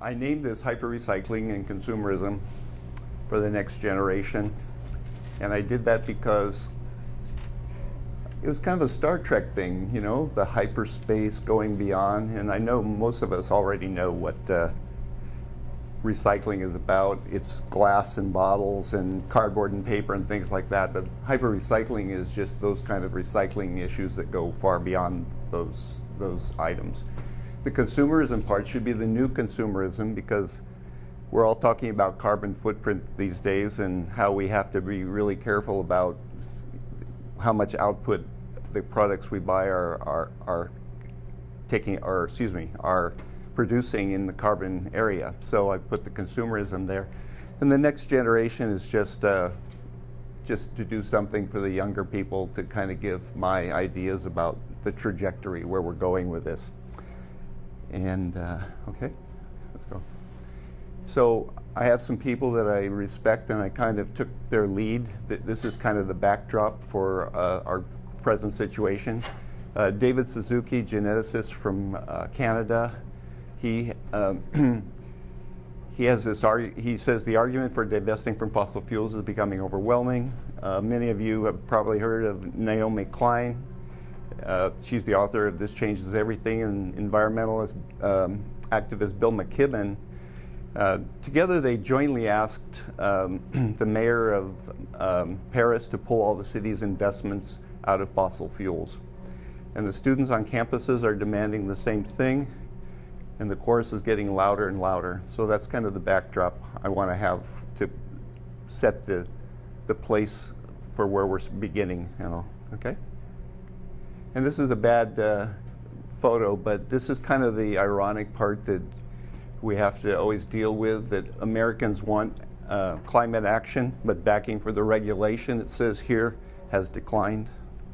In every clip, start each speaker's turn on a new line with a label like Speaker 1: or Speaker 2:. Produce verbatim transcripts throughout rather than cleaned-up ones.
Speaker 1: I named this Hyper-Recycling and Consumerism for the Next Generation. And I did that because it was kind of a Star Trek thing, you know, the hyperspace going beyond. And I know most of us already know what uh, recycling is about. It's glass and bottles and cardboard and paper and things like that. But hyper-recycling is just those kind of recycling issues that go far beyond those, those items. The consumerism part should be the new consumerism, because we're all talking about carbon footprint these days and how we have to be really careful about how much output the products we buy are, are, are taking, or excuse me, are producing in the carbon area. So I put the consumerism there. And the next generation is just, uh, just to do something for the younger people, to kind of give my ideas about the trajectory, where we're going with this. And, uh, okay, let's go. So I have some people that I respect, and I kind of took their lead. This is kind of the backdrop for uh, our present situation. Uh, David Suzuki, geneticist from uh, Canada, he, um, he has this argu he says the argument for divesting from fossil fuels is becoming overwhelming. Uh, many of you have probably heard of Naomi Klein. Uh, she's the author of This Changes Everything, and environmentalist um, activist Bill McKibben. Uh, together they jointly asked um, the mayor of um, Paris to pull all the city's investments out of fossil fuels. And the students on campuses are demanding the same thing, and the chorus is getting louder and louder. So that's kind of the backdrop I want to have to set the, the place for where we're beginning, you know, okay? And this is a bad uh, photo, but this is kind of the ironic part that we have to always deal with, that Americans want uh, climate action, but backing for the regulation, it says here, has declined.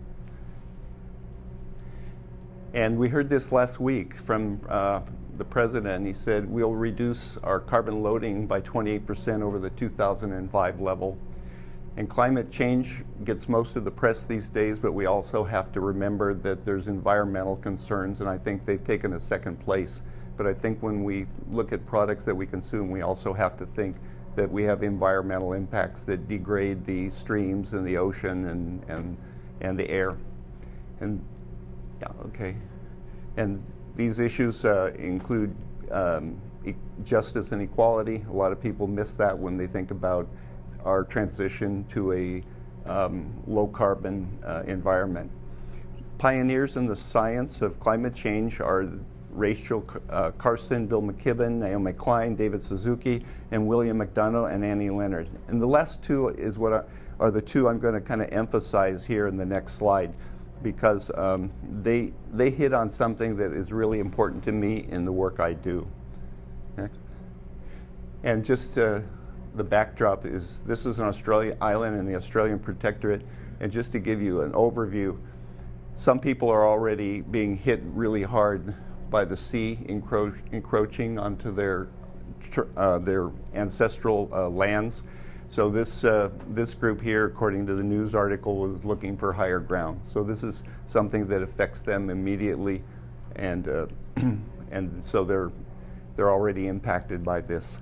Speaker 1: And we heard this last week from uh, the president. He said, we'll reduce our carbon loading by twenty-eight percent over the two thousand five level. And climate change gets most of the press these days, but we also have to remember that there's environmental concerns, and I think they've taken a second place. But I think when we look at products that we consume, we also have to think that we have environmental impacts that degrade the streams and the ocean and, and, and the air. And yeah, okay. And these issues uh, include um, e justice and equality. A lot of people miss that when they think about our transition to a um, low-carbon uh, environment. Pioneers in the science of climate change are Rachel uh, Carson, Bill McKibben, Naomi Klein, David Suzuki, and William McDonough and Annie Leonard. And the last two is what I, are the two I'm going to kind of emphasize here in the next slide, because um, they, they hit on something that is really important to me in the work I do. Next. And just uh, the backdrop is, this is an Australian island in the Australian Protectorate, and just to give you an overview, some people are already being hit really hard by the sea encro encroaching onto their, uh, their ancestral uh, lands. So this, uh, this group here, according to the news article, was looking for higher ground. So this is something that affects them immediately, and, uh, and so they're, they're already impacted by this.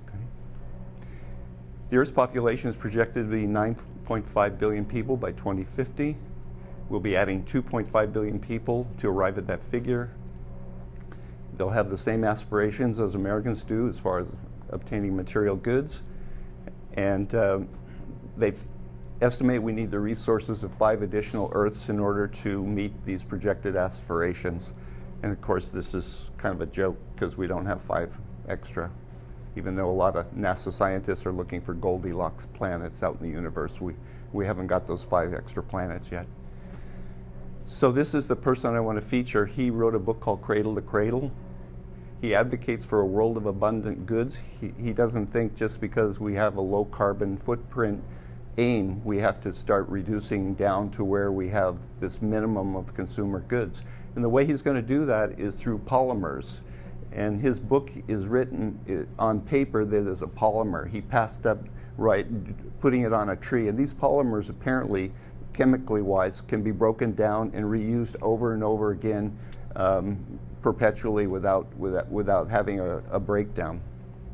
Speaker 1: The Earth's population is projected to be nine point five billion people by twenty fifty. We'll be adding two point five billion people to arrive at that figure. They'll have the same aspirations as Americans do as far as obtaining material goods. And uh, they estimate we need the resources of five additional Earths in order to meet these projected aspirations. And of course, this is kind of a joke, because we don't have five extra. Even though a lot of NASA scientists are looking for Goldilocks planets out in the universe, we, we haven't got those five extra planets yet. So this is the person I want to feature. He wrote a book called Cradle to Cradle. He advocates for a world of abundant goods. He, he doesn't think just because we have a low carbon footprint aim, we have to start reducing down to where we have this minimum of consumer goods. And the way he's going to do that is through polymers. And his book is written on paper that is a polymer. He passed up, right, putting it on a tree. And these polymers apparently, chemically wise, can be broken down and reused over and over again um, perpetually without, without, without having a, a breakdown.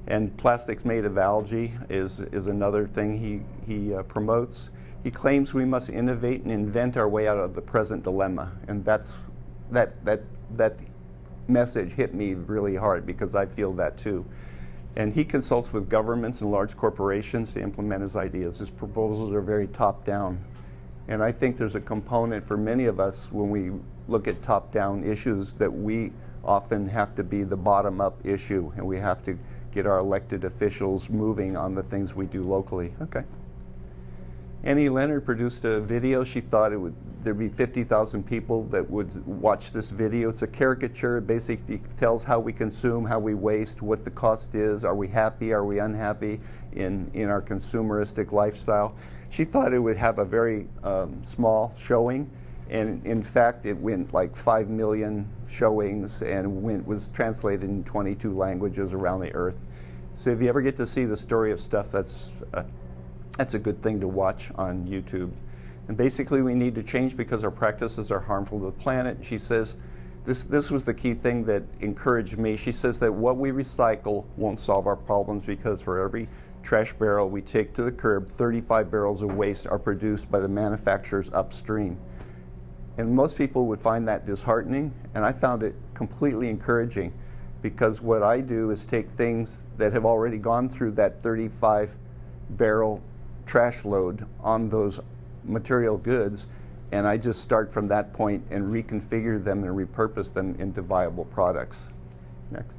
Speaker 1: And plastics made of algae is, is another thing he, he uh, promotes. He claims we must innovate and invent our way out of the present dilemma. And that's, that, that, that message hit me really hard because I feel that too. And he consults with governments and large corporations to implement his ideas. His proposals are very top-down. And I think there's a component for many of us when we look at top-down issues that we often have to be the bottom-up issue, and we have to get our elected officials moving on the things we do locally. Okay. Annie Leonard produced a video. She thought it would there'd be fifty thousand people that would watch this video. It's a caricature. It basically tells how we consume, how we waste, what the cost is. Are we happy? Are we unhappy in, in our consumeristic lifestyle? She thought it would have a very um, small showing. And in fact, it went like five million showings and went, was translated in twenty-two languages around the earth. So if you ever get to see the story of stuff, that's a, that's a good thing to watch on YouTube. And basically we need to change because our practices are harmful to the planet. She says, this, this was the key thing that encouraged me. She says that what we recycle won't solve our problems because for every trash barrel we take to the curb, thirty-five barrels of waste are produced by the manufacturers upstream. And most people would find that disheartening, and I found it completely encouraging because what I do is take things that have already gone through that thirty-five barrel trash load on those material goods, and I just start from that point and reconfigure them and repurpose them into viable products. Next.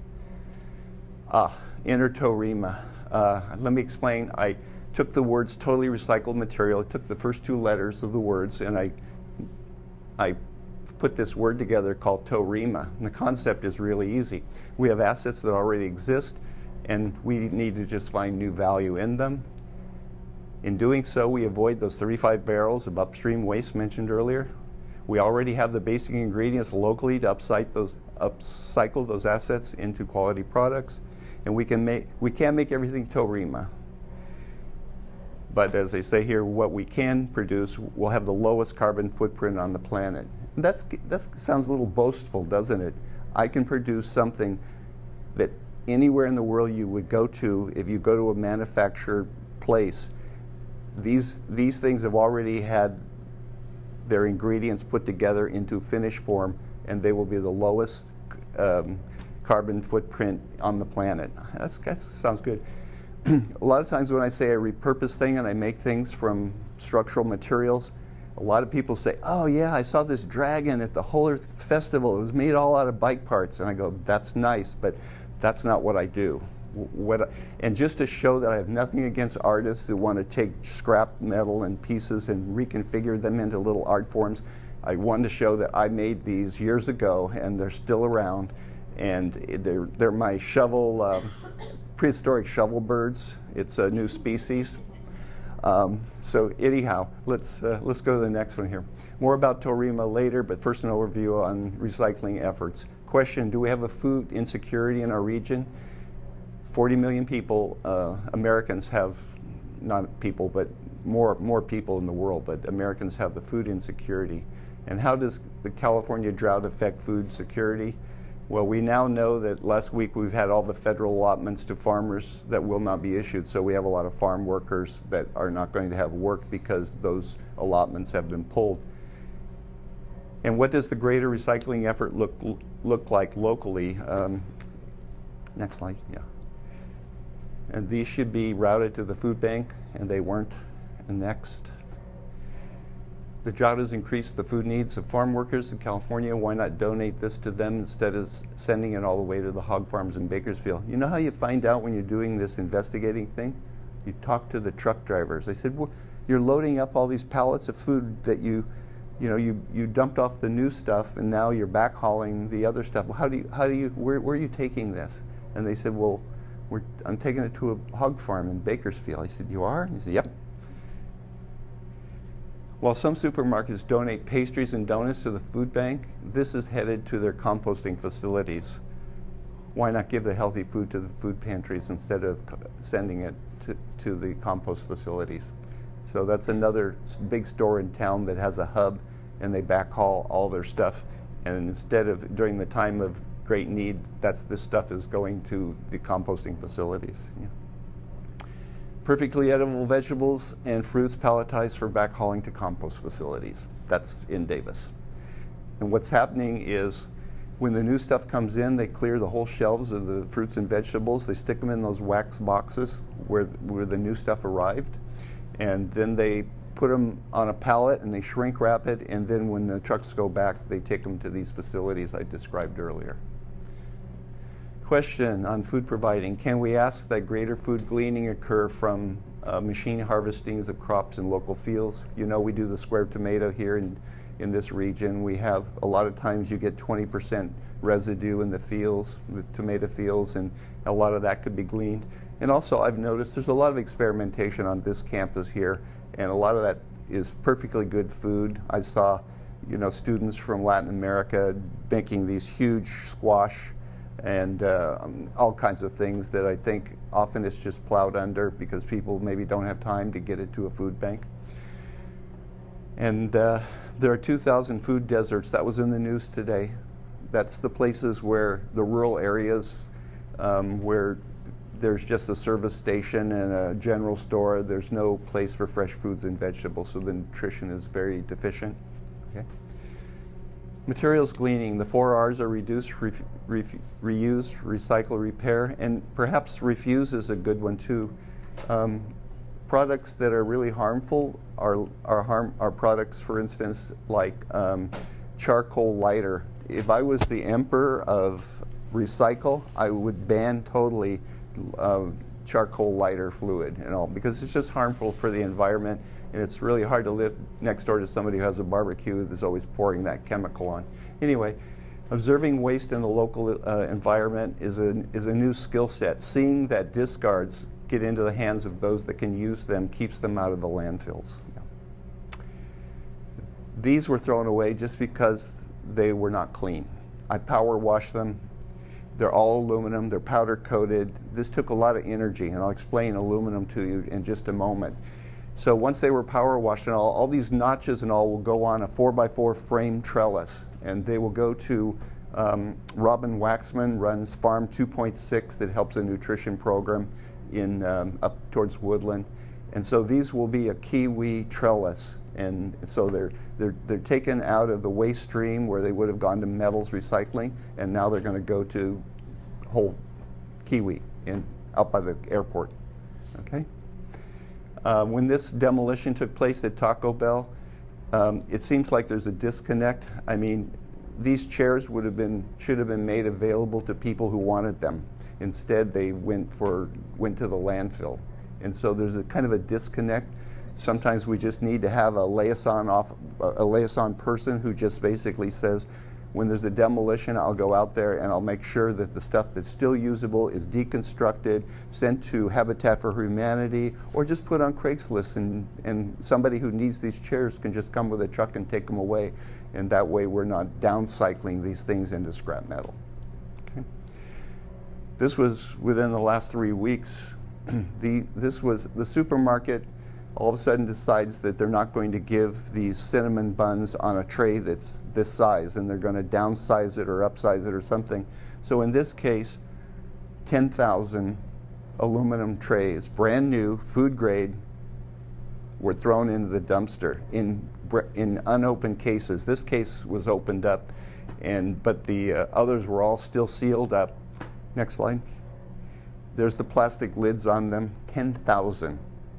Speaker 1: Ah, intertorema. Uh, let me explain. I took the words totally recycled material, I took the first two letters of the words, and I I put this word together called torema. And the concept is really easy. We have assets that already exist, and we need to just find new value in them. In doing so, we avoid those thirty-five barrels of upstream waste mentioned earlier. We already have the basic ingredients locally to upcycle those, upcycle those assets into quality products, and we can make, we can't make everything torema. But as they say here, what we can produce will have the lowest carbon footprint on the planet. And that's, that sounds a little boastful, doesn't it? I can produce something that anywhere in the world you would go to, if you go to a manufactured place, these, these things have already had their ingredients put together into finished form, and they will be the lowest um, carbon footprint on the planet. That's, that sounds good. A lot of times when I say I repurpose things and I make things from structural materials, a lot of people say, oh yeah, I saw this dragon at the Whole Earth Festival. It was made all out of bike parts. And I go, that's nice, but that's not what I do. What I, and just to show that I have nothing against artists who want to take scrap metal and pieces and reconfigure them into little art forms, I wanted to show that I made these years ago and they're still around. And they're, they're my shovel, uh, prehistoric shovel birds. It's a new species. Um, so anyhow, let's, uh, let's go to the next one here. More about torema later, but first an overview on recycling efforts. Question, do we have a food insecurity in our region? forty million people, uh, Americans have, not people, but more, more people in the world, but Americans have the food insecurity. And how does the California drought affect food security? Well, we now know that last week we've had all the federal allotments to farmers that will not be issued, so we have a lot of farm workers that are not going to have work because those allotments have been pulled. And what does the greater recycling effort look, look like locally? Um, next slide, yeah. And these should be routed to the food bank, and they weren't. And next. The drought has increased the food needs of farm workers in California. Why not donate this to them instead of sending it all the way to the hog farms in Bakersfield? You know how you find out when you're doing this investigating thing? You talk to the truck drivers. They said, well, you're loading up all these pallets of food that you, you know, you, you dumped off the new stuff, and now you're backhauling the other stuff. Well, how do you, how do you, where, where are you taking this? And they said, well, we're, I'm taking it to a hog farm in Bakersfield. I said, you are? He said, yep. While some supermarkets donate pastries and donuts to the food bank, this is headed to their composting facilities. Why not give the healthy food to the food pantries instead of sending it to, to the compost facilities? So that's another big store in town that has a hub, and they backhaul all their stuff. And instead of, during the time of great need. That's this stuff is going to the composting facilities. Yeah. Perfectly edible vegetables and fruits palletized for backhauling to compost facilities. That's in Davis. And what's happening is when the new stuff comes in, they clear the whole shelves of the fruits and vegetables. They stick them in those wax boxes where, where the new stuff arrived. And then they put them on a pallet and they shrink wrap it. And then when the trucks go back, they take them to these facilities I described earlier. Question on food providing. Can we ask that greater food gleaning occur from uh, machine harvestings of crops in local fields? You know, we do the square tomato here in, in this region. We have, a lot of times you get twenty percent residue in the fields, the tomato fields, and a lot of that could be gleaned. And also I've noticed there's a lot of experimentation on this campus here, and a lot of that is perfectly good food. I saw, you know, students from Latin America making these huge squash and uh, um, all kinds of things that I think often it's just plowed under because people maybe don't have time to get it to a food bank. And uh, there are two thousand food deserts. That was in the news today. That's the places where the rural areas um, where there's just a service station and a general store. There's no place for fresh foods and vegetables, so the nutrition is very deficient. Okay. Materials gleaning, the four R's are reduce, re re reuse, recycle, repair, and perhaps refuse is a good one too. Um, products that are really harmful are, are, harm, are products, for instance, like um, charcoal lighter. If I was the emperor of recycle, I would ban totally uh, charcoal lighter fluid and all, because it's just harmful for the environment. And it's really hard to live next door to somebody who has a barbecue that's always pouring that chemical on. Anyway, observing waste in the local uh, environment is a, is a new skill set. Seeing that discards get into the hands of those that can use them keeps them out of the landfills. Yeah. These were thrown away just because they were not clean. I power washed them. They're all aluminum. They're powder coated. This took a lot of energy, and I'll explain aluminum to you in just a moment. So once they were power washed and all, all these notches and all will go on a four by four frame trellis, and they will go to um, Robin Waxman runs Farm two point six that helps a nutrition program in um, up towards Woodland. And so these will be a kiwi trellis, and so they're, they're, they're taken out of the waste stream where they would have gone to metals recycling, and now they're going to go to whole kiwi in, out by the airport. Okay. Uh, when this demolition took place at Taco Bell, um, it seems like there's a disconnect. I mean, these chairs would have been, should have been made available to people who wanted them. Instead, they went for, went to the landfill. And so there's a kind of a disconnect. Sometimes we just need to have a liaison off, a liaison person who just basically says, when there's a demolition, I'll go out there and I'll make sure that the stuff that's still usable is deconstructed, sent to Habitat for Humanity, or just put on Craigslist, and, and somebody who needs these chairs can just come with a truck and take them away. And that way we're not downcycling these things into scrap metal. Okay. This was within the last three weeks. the, this was the supermarket all of a sudden decides that they're not going to give these cinnamon buns on a tray that's this size, and they're going to downsize it or upsize it or something. So in this case, ten thousand aluminum trays, brand new, food grade, were thrown into the dumpster in, in unopened cases. This case was opened up, and but the uh, others were all still sealed up. Next slide. There's the plastic lids on them, ten thousand.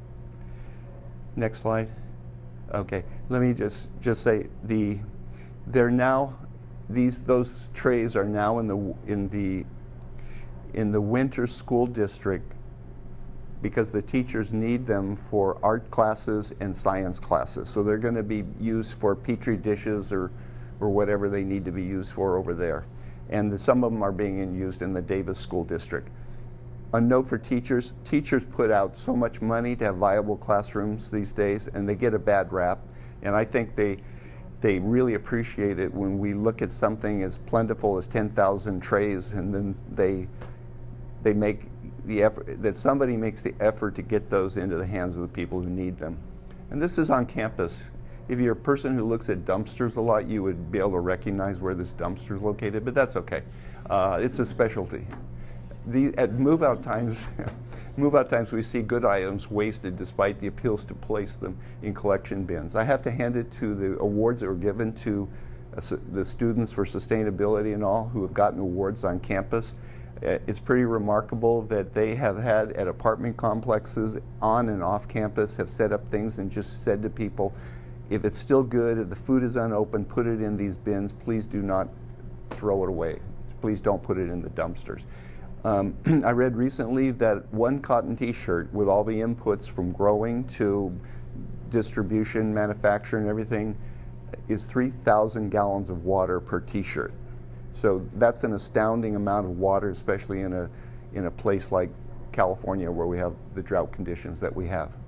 Speaker 1: Next slide. Okay, let me just just say the they're now these those trays are now in the in the in the winter school district because the teachers need them for art classes and science classes. So they're going to be used for petri dishes or or whatever they need to be used for over there. And the, some of them are being used in the Davis School District. A note for teachers, teachers put out so much money to have viable classrooms these days, and they get a bad rap. And I think they, they really appreciate it when we look at something as plentiful as ten thousand trays, and then they, they make the effort, that somebody makes the effort to get those into the hands of the people who need them. And this is on campus. if you're a person who looks at dumpsters a lot, you would be able to recognize where this dumpster is located, but that's okay. Uh, it's a specialty. The, at move-out times, move-out times, we see good items wasted despite the appeals to place them in collection bins. I have to hand it to the awards that were given to uh, the students for sustainability and all who have gotten awards on campus. Uh, it's pretty remarkable that they have had at apartment complexes on and off campus have set up things and just said to people, if it's still good, if the food is unopened, put it in these bins. Please do not throw it away. Please don't put it in the dumpsters. Um, I read recently that one cotton t-shirt with all the inputs from growing to distribution, manufacture, and everything is three thousand gallons of water per t-shirt. So that's an astounding amount of water, especially in a, in a place like California where we have the drought conditions that we have.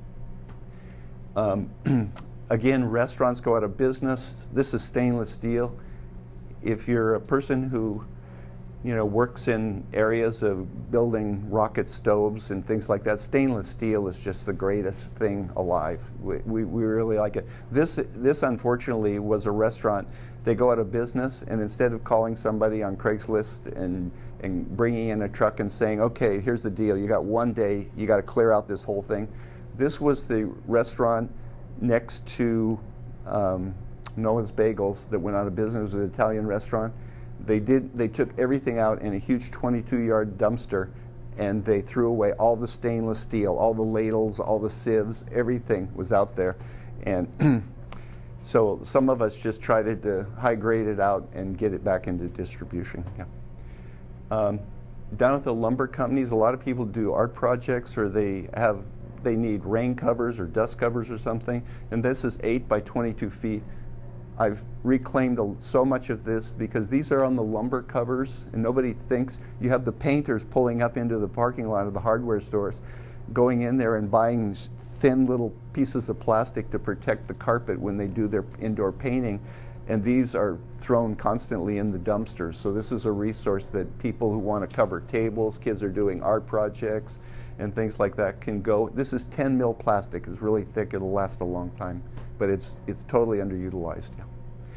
Speaker 1: Um, again, restaurants go out of business. This is stainless steel. If you're a person who you know, works in areas of building rocket stoves and things like that, stainless steel is just the greatest thing alive. We, we, we really like it. This, this, unfortunately, was a restaurant. They go out of business, and instead of calling somebody on Craigslist and, and bringing in a truck and saying, okay, here's the deal, you got one day, you got to clear out this whole thing. This was the restaurant next to um, Noah's Bagels that went out of business. It was an Italian restaurant. They did. They took everything out in a huge twenty-two yard dumpster, and they threw away all the stainless steel, all the ladles, all the sieves, everything was out there. And so some of us just tried to high grade it out and get it back into distribution. Yeah. Um, down at the lumber companies, a lot of people do art projects, or they have they need rain covers or dust covers or something. And this is eight by twenty-two feet. I've reclaimed so much of this because these are on the lumber covers, and nobody thinks. You have the painters pulling up into the parking lot of the hardware stores, going in there and buying thin little pieces of plastic to protect the carpet when they do their indoor painting, and these are thrown constantly in the dumpsters. So this is a resource that people who want to cover tables, kids are doing art projects, and things like that can go. This is ten mil plastic. It's really thick. It'll last a long time, but it's, it's totally underutilized. Yeah.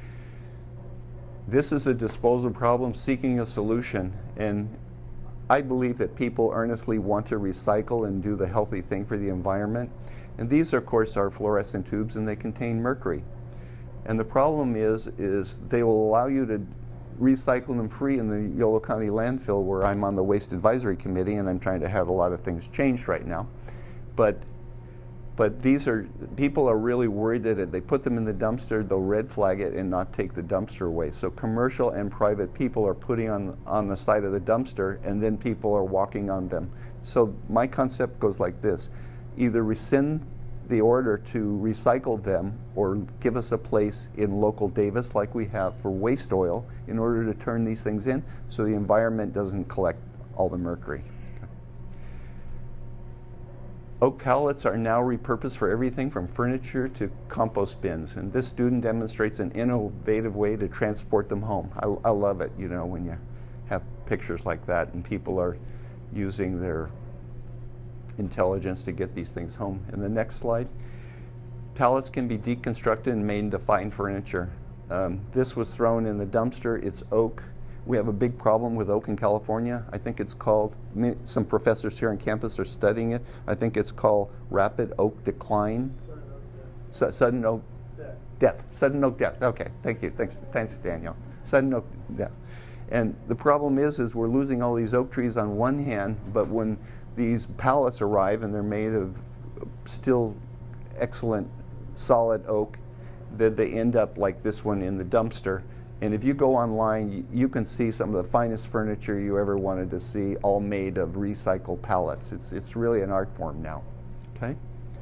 Speaker 1: This is a disposal problem seeking a solution, and I believe that people earnestly want to recycle and do the healthy thing for the environment. And these, of course, are fluorescent tubes, and they contain mercury. And the problem is, is they will allow you to recycle them free in the Yolo County landfill, where I'm on the Waste Advisory Committee, and I'm trying to have a lot of things changed right now. But But these are, people are really worried that if they put them in the dumpster, they'll red flag it and not take the dumpster away. So commercial and private people are putting on, on the side of the dumpster, and then people are walking on them. So my concept goes like this: either rescind the order to recycle them, or give us a place in local Davis like we have for waste oil in order to turn these things in so the environment doesn't collect all the mercury. Oak pallets are now repurposed for everything from furniture to compost bins, and this student demonstrates an innovative way to transport them home. I, I love it, you know, when you have pictures like that and people are using their intelligence to get these things home. In the next slide, pallets can be deconstructed and made into fine furniture. Um, this was thrown in the dumpster. It's oak. We have a big problem with oak in California. I think it's called, some professors here on campus are studying it. I think it's called rapid oak decline. Sudden oak death. death. Sudden oak death. Okay, thank you. Thanks, thanks, Daniel. Sudden oak death. And the problem is, is we're losing all these oak trees on one hand, but when these pallets arrive and they're made of still excellent solid oak, that they end up like this one in the dumpster. And if you go online, you, you can see some of the finest furniture you ever wanted to see, all made of recycled pallets. It's, it's really an art form now, okay?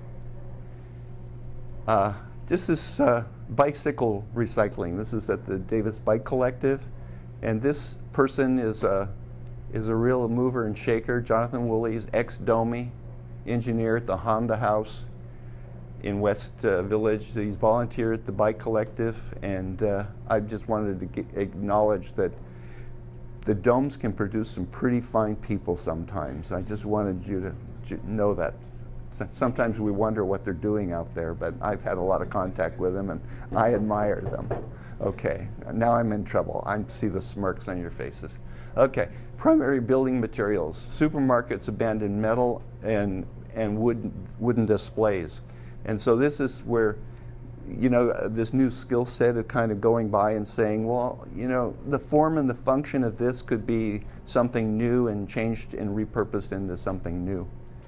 Speaker 1: Uh, this is uh, bicycle recycling. This is at the Davis Bike Collective. And this person is a, is a real mover and shaker. Jonathan Woolley's ex-Domi, engineer at the Honda House in West uh, Village. He's volunteered at the Bike Collective, and uh, I just wanted to get, acknowledge that the domes can produce some pretty fine people sometimes. I just wanted you to know that. So sometimes we wonder what they're doing out there, but I've had a lot of contact with them, and I admire them. Okay, now I'm in trouble. I see the smirks on your faces. Okay, primary building materials, supermarkets abandon metal and, and wood, wooden displays. And so this is where, you know, uh, this new skill set of kind of going by and saying, well, you know, the form and the function of this could be something new and changed and repurposed into something new.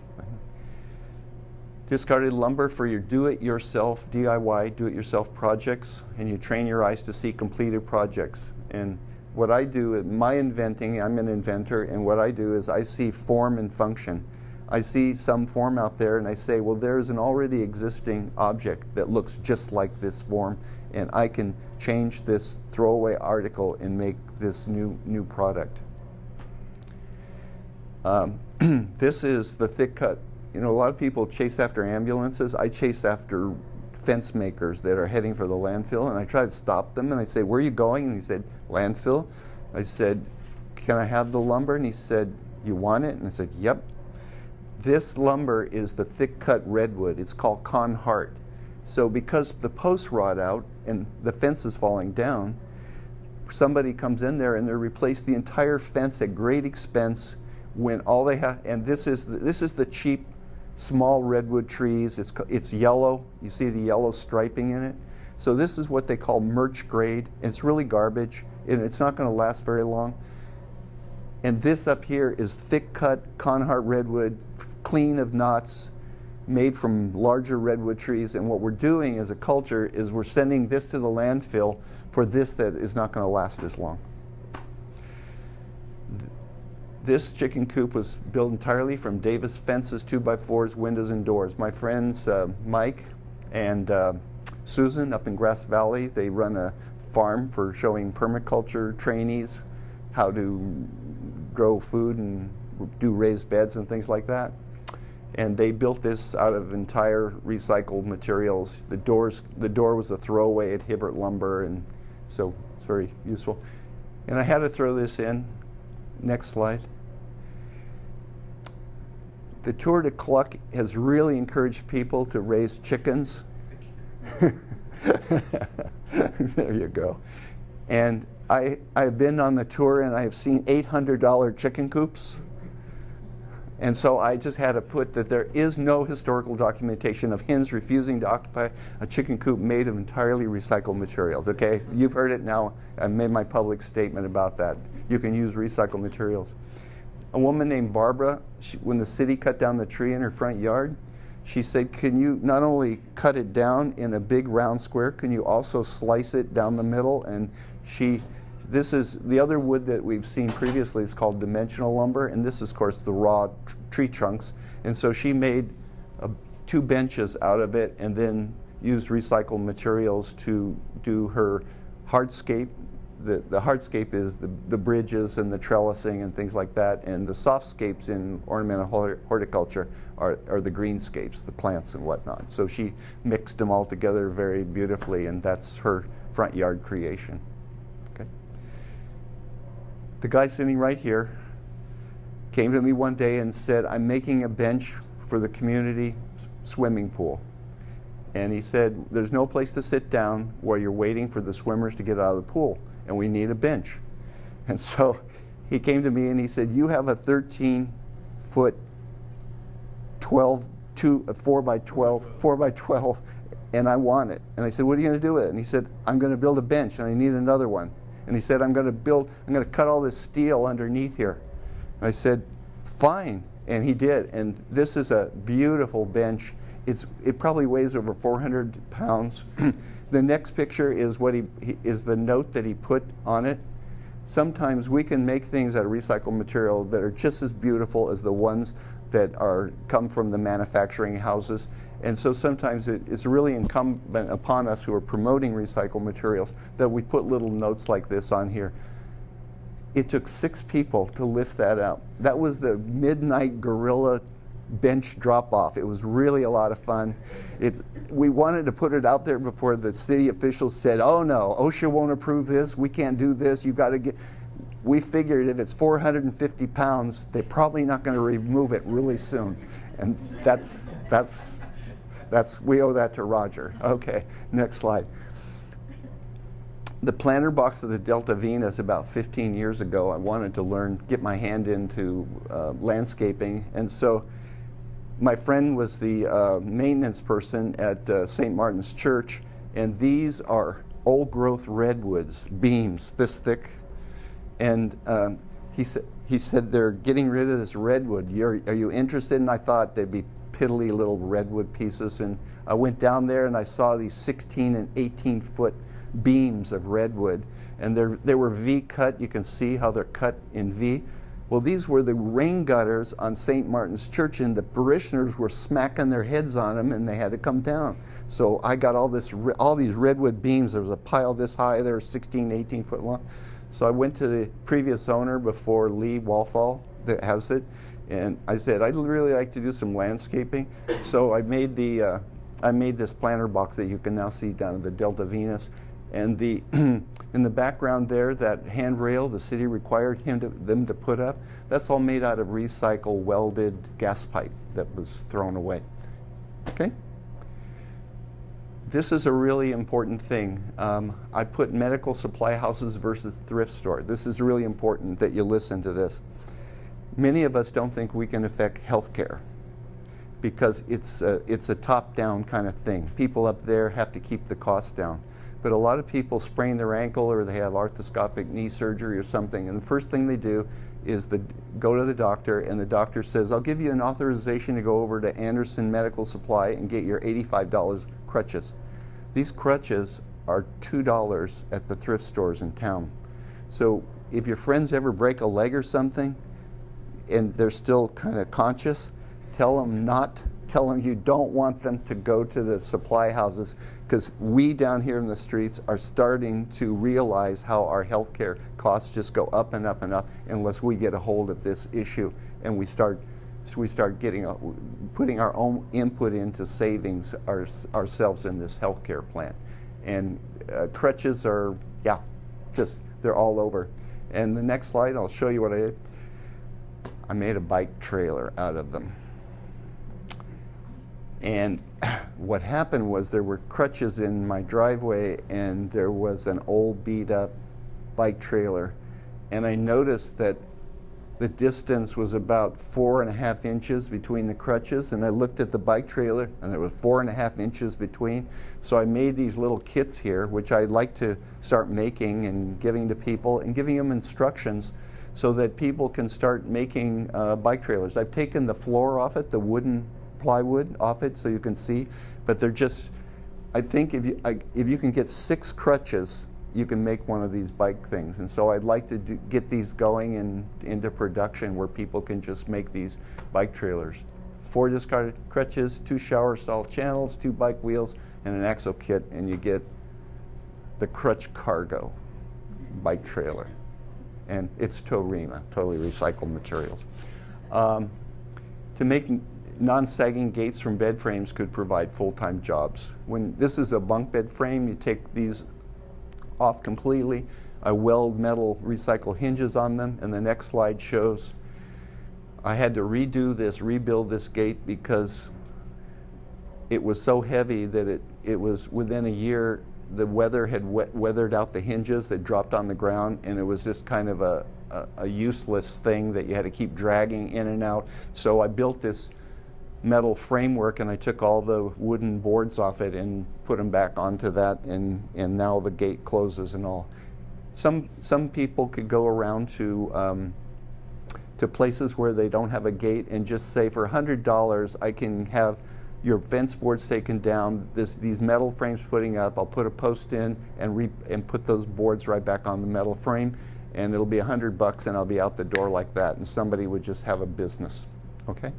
Speaker 1: Discarded lumber for your do-it-yourself, D I Y, do-it-yourself projects, and you train your eyes to see completed projects. And what I do, my inventing, I'm an inventor, and what I do is I see form and function. I see some form out there and I say, well, there's an already existing object that looks just like this form, and I can change this throwaway article and make this new, new product. Um, this is the thick cut. You know, a lot of people chase after ambulances. I chase after fence makers that are heading for the landfill, and I try to stop them, and I say, where are you going? And he said, landfill. I said, can I have the lumber? And he said, you want it? And I said, yep. This lumber is the thick cut redwood. It's called con heart. So because the posts rot out and the fence is falling down, somebody comes in there and they replace the entire fence at great expense when all they have, and this is the, this is the cheap small redwood trees. It's, it's yellow. You see the yellow striping in it. So this is what they call merch grade. It's really garbage, and it's not going to last very long. And this up here is thick cut Conhart redwood, clean of knots, made from larger redwood trees. And what we're doing as a culture is we're sending this to the landfill for this that is not going to last as long. This chicken coop was built entirely from Davis fences, two by fours, windows, and doors. My friends uh, Mike and uh, Susan up in Grass Valley, they run a farm for showing permaculture trainees how to grow food and do raised beds and things like that. And they built this out of entire recycled materials. The doors, the door was a throwaway at Hibbert Lumber, and so it's very useful. And I had to throw this in. Next slide. The Tour de Cluck has really encouraged people to raise chickens. There you go. And I, I've been on the tour and I've seen eight hundred dollar chicken coops. And so I just had to put that there is no historical documentation of hens refusing to occupy a chicken coop made of entirely recycled materials. Okay, you've heard it now. I made my public statement about that. You can use recycled materials. A woman named Barbara, she, when the city cut down the tree in her front yard, she said, can you not only cut it down in a big round square, can you also slice it down the middle? And she, this is the other wood that we've seen previously is called dimensional lumber, and this is, of course, the raw tr tree trunks. And so she made a, two benches out of it and then used recycled materials to do her hardscape. The, the hardscape is the, the bridges and the trellising and things like that, and the softscapes in ornamental horticulture are, are the greenscapes, the plants and whatnot. So she mixed them all together very beautifully, and that's her front yard creation. Okay. The guy sitting right here came to me one day and said, I'm making a bench for the community swimming pool. And he said, there's no place to sit down while you're waiting for the swimmers to get out of the pool, and we need a bench. And so he came to me and he said, you have a thirteen foot, twelve, two, four by twelve, four by twelve, and I want it. And I said, what are you going to do with it? And he said, I'm going to build a bench and I need another one. And he said, I'm going to build, I'm going to cut all this steel underneath here. And I said, fine. And he did. And this is a beautiful bench. It's, it probably weighs over four hundred pounds. The next picture is what he, he is the note that he put on it. Sometimes we can make things out of recycled material that are just as beautiful as the ones that are come from the manufacturing houses. And so sometimes it, it's really incumbent upon us who are promoting recycled materials that we put little notes like this on here. It took six people to lift that out. That was the midnight guerrilla bench drop-off. It was really a lot of fun. It's, we wanted to put it out there before the city officials said, oh no, OSHA won't approve this, we can't do this, you got to get... We figured if it's four hundred fifty pounds, they're probably not going to remove it really soon. And that's, That's, that's, we owe that to Roger. Okay, next slide. The planter box of the Delta Venus about fifteen years ago, I wanted to learn, get my hand into uh, landscaping. And so my friend was the uh, maintenance person at uh, Saint Martin's Church, and these are old growth redwoods, beams this thick. And um, he, sa he said, they're getting rid of this redwood. You're, are you interested? And I thought they'd be piddly little redwood pieces. And I went down there and I saw these sixteen and eighteen foot beams of redwood, and they're, they were V-cut. You can see how they're cut in V. Well, these were the rain gutters on Saint Martin's Church, and the parishioners were smacking their heads on them, and they had to come down. So I got all this, all these redwood beams. There was a pile this high. They were sixteen, eighteen foot long. So I went to the previous owner before Lee Walthall that has it, and I said, I'd really like to do some landscaping. So I made the, uh, I made this planter box that you can now see down at the Delta Venus. And the in the background there, that handrail the city required him to, them to put up, that's all made out of recycled welded gas pipe that was thrown away. Okay? This is a really important thing. Um, I put medical supply houses versus thrift store. This is really important that you listen to this. Many of us don't think we can affect healthcare because it's a, it's a top-down kind of thing. People up there have to keep the costs down. But a lot of people sprain their ankle or they have arthroscopic knee surgery or something, and the first thing they do is the, go to the doctor, and the doctor says, I'll give you an authorization to go over to Anderson Medical Supply and get your eighty-five dollar crutches. These crutches are two dollars at the thrift stores in town. So if your friends ever break a leg or something and they're still kind of conscious, tell them not, tell them you don't want them to go to the supply houses, because we down here in the streets are starting to realize how our healthcare costs just go up and up and up unless we get a hold of this issue and we start so we start getting a, putting our own input into savings our, ourselves in this healthcare plan. And uh, crutches are, yeah, just they're all over. And the next slide, I'll show you what I did. I made a bike trailer out of them. And what happened was there were crutches in my driveway, and there was an old beat up bike trailer. And I noticed that the distance was about four and a half inches between the crutches, and I looked at the bike trailer and there was four and a half inches between. So I made these little kits here, which I'd like to start making and giving to people and giving them instructions so that people can start making uh, bike trailers. I've taken the floor off it, the wooden plywood off it so you can see, but they're just, I think if you, I, if you can get six crutches, you can make one of these bike things. And so I'd like to do, get these going in, into production where people can just make these bike trailers. Four discarded crutches, two shower stall channels, two bike wheels, and an axle kit, and you get the crutch cargo bike trailer. And it's Torima, totally recycled materials. Um, to make non-sagging gates from bed frames could provide full-time jobs. When this is a bunk bed frame, you take these off completely. I weld metal recycle hinges on them, and the next slide shows I had to redo this, rebuild this gate because it was so heavy that it, it was within a year the weather had wet, weathered out the hinges that dropped on the ground, and it was just kind of a, a, a useless thing that you had to keep dragging in and out. So I built this metal framework, and I took all the wooden boards off it and put them back onto that, and, and now the gate closes and all. Some, some people could go around to, um, to places where they don't have a gate and just say, for a hundred dollars, I can have your fence boards taken down, this, these metal frames putting up, I'll put a post in and, re and put those boards right back on the metal frame, and it'll be a hundred bucks and I'll be out the door like that, and somebody would just have a business, okay?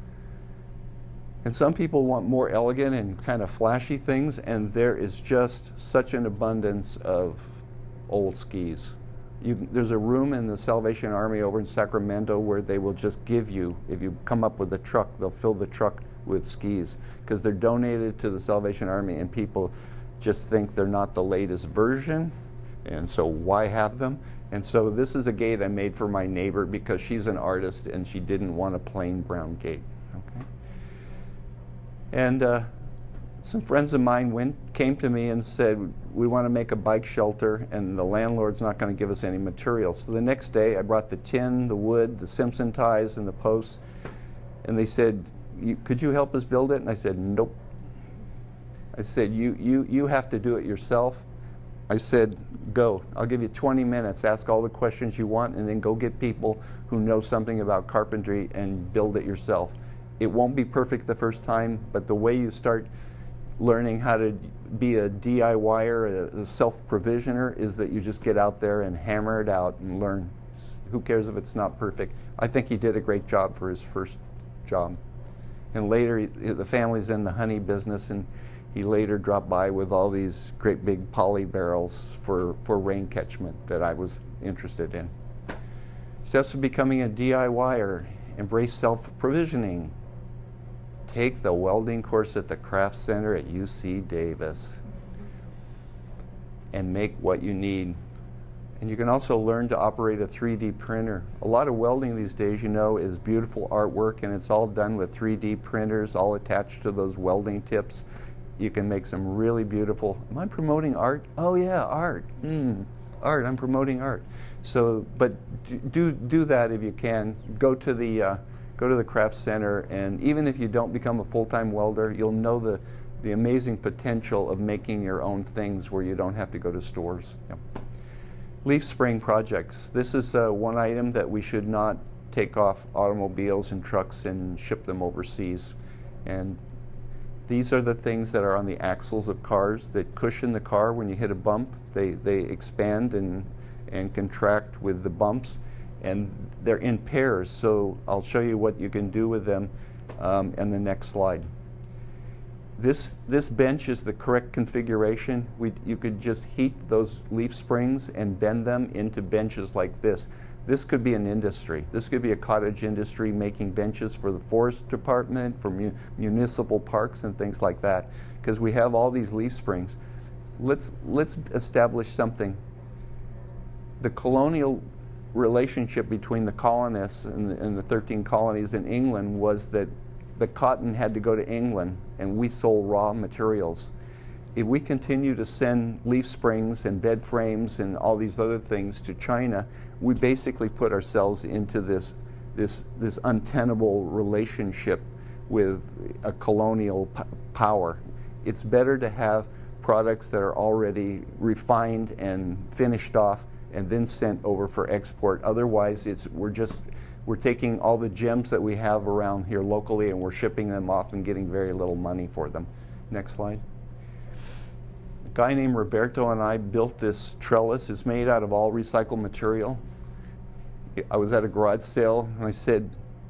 Speaker 1: And some people want more elegant and kind of flashy things, and there is just such an abundance of old skis. You, there's a room in the Salvation Army over in Sacramento where they will just give you, if you come up with a truck, they'll fill the truck with skis because they're donated to the Salvation Army, and people just think they're not the latest version, and so why have them? And so this is a gate I made for my neighbor because she's an artist and she didn't want a plain brown gate. Okay. And uh, some friends of mine went, came to me and said, we want to make a bike shelter and the landlord's not going to give us any materials. So the next day I brought the tin, the wood, the Simpson ties, and the posts, and they said, you, could you help us build it? And I said, nope. I said, you, you, you have to do it yourself. I said, go. I'll give you twenty minutes, ask all the questions you want, and then go get people who know something about carpentry and build it yourself. It won't be perfect the first time, but the way you start learning how to be a DIYer, a, a self-provisioner, is that you just get out there and hammer it out and learn. Who cares if it's not perfect? I think he did a great job for his first job. And later, he, the family's in the honey business, and he later dropped by with all these great big poly barrels for, for rain catchment that I was interested in. Steps of becoming a DIYer: embrace self-provisioning. Take the welding course at the Craft Center at U C Davis and make what you need. And you can also learn to operate a three D printer. A lot of welding these days, you know, is beautiful artwork, and it's all done with three D printers all attached to those welding tips. You can make some really beautiful, am I promoting art? Oh yeah, art, mm, art, I'm promoting art. So, but do, do that if you can. Go to the, uh, go to the Craft Center, and even if you don't become a full-time welder, you'll know the, the amazing potential of making your own things where you don't have to go to stores. Yep. Leaf spraying projects. This is uh, one item that we should not take off automobiles and trucks and ship them overseas. And these are the things that are on the axles of cars that cushion the car when you hit a bump. They, they expand and, and contract with the bumps, and they're in pairs. So I'll show you what you can do with them um, in the next slide. This, this bench is the correct configuration. We, you could just heat those leaf springs and bend them into benches like this. This could be an industry. This could be a cottage industry making benches for the forest department, for mu municipal parks and things like that. Because we have all these leaf springs. Let's, let's establish something. The colonial relationship between the colonists and the, and the thirteen colonies in England was that the cotton had to go to England, and we sold raw materials. If we continue to send leaf springs and bed frames and all these other things to China, we basically put ourselves into this, this, this untenable relationship with a colonial p power. It's better to have products that are already refined and finished off and then sent over for export. Otherwise, it's, we're just we're taking all the gems that we have around here locally and we're shipping them off and getting very little money for them. Next slide. A guy named Roberto and I built this trellis. It's made out of all recycled material. I was at a garage sale and I said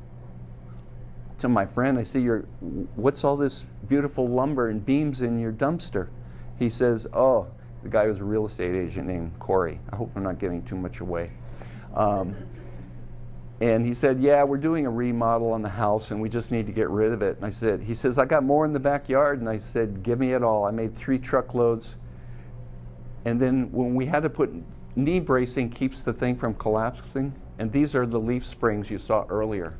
Speaker 1: to my friend, I said, You're, what's all this beautiful lumber and beams in your dumpster? He says, oh, the guy was a real estate agent named Corey. I hope I'm not giving too much away. Um, And he said, yeah, we're doing a remodel on the house and we just need to get rid of it. And I said, he says, I got more in the backyard. And I said, give me it all. I made three truckloads. And then when we had to put knee bracing, keeps the thing from collapsing. And these are the leaf springs you saw earlier.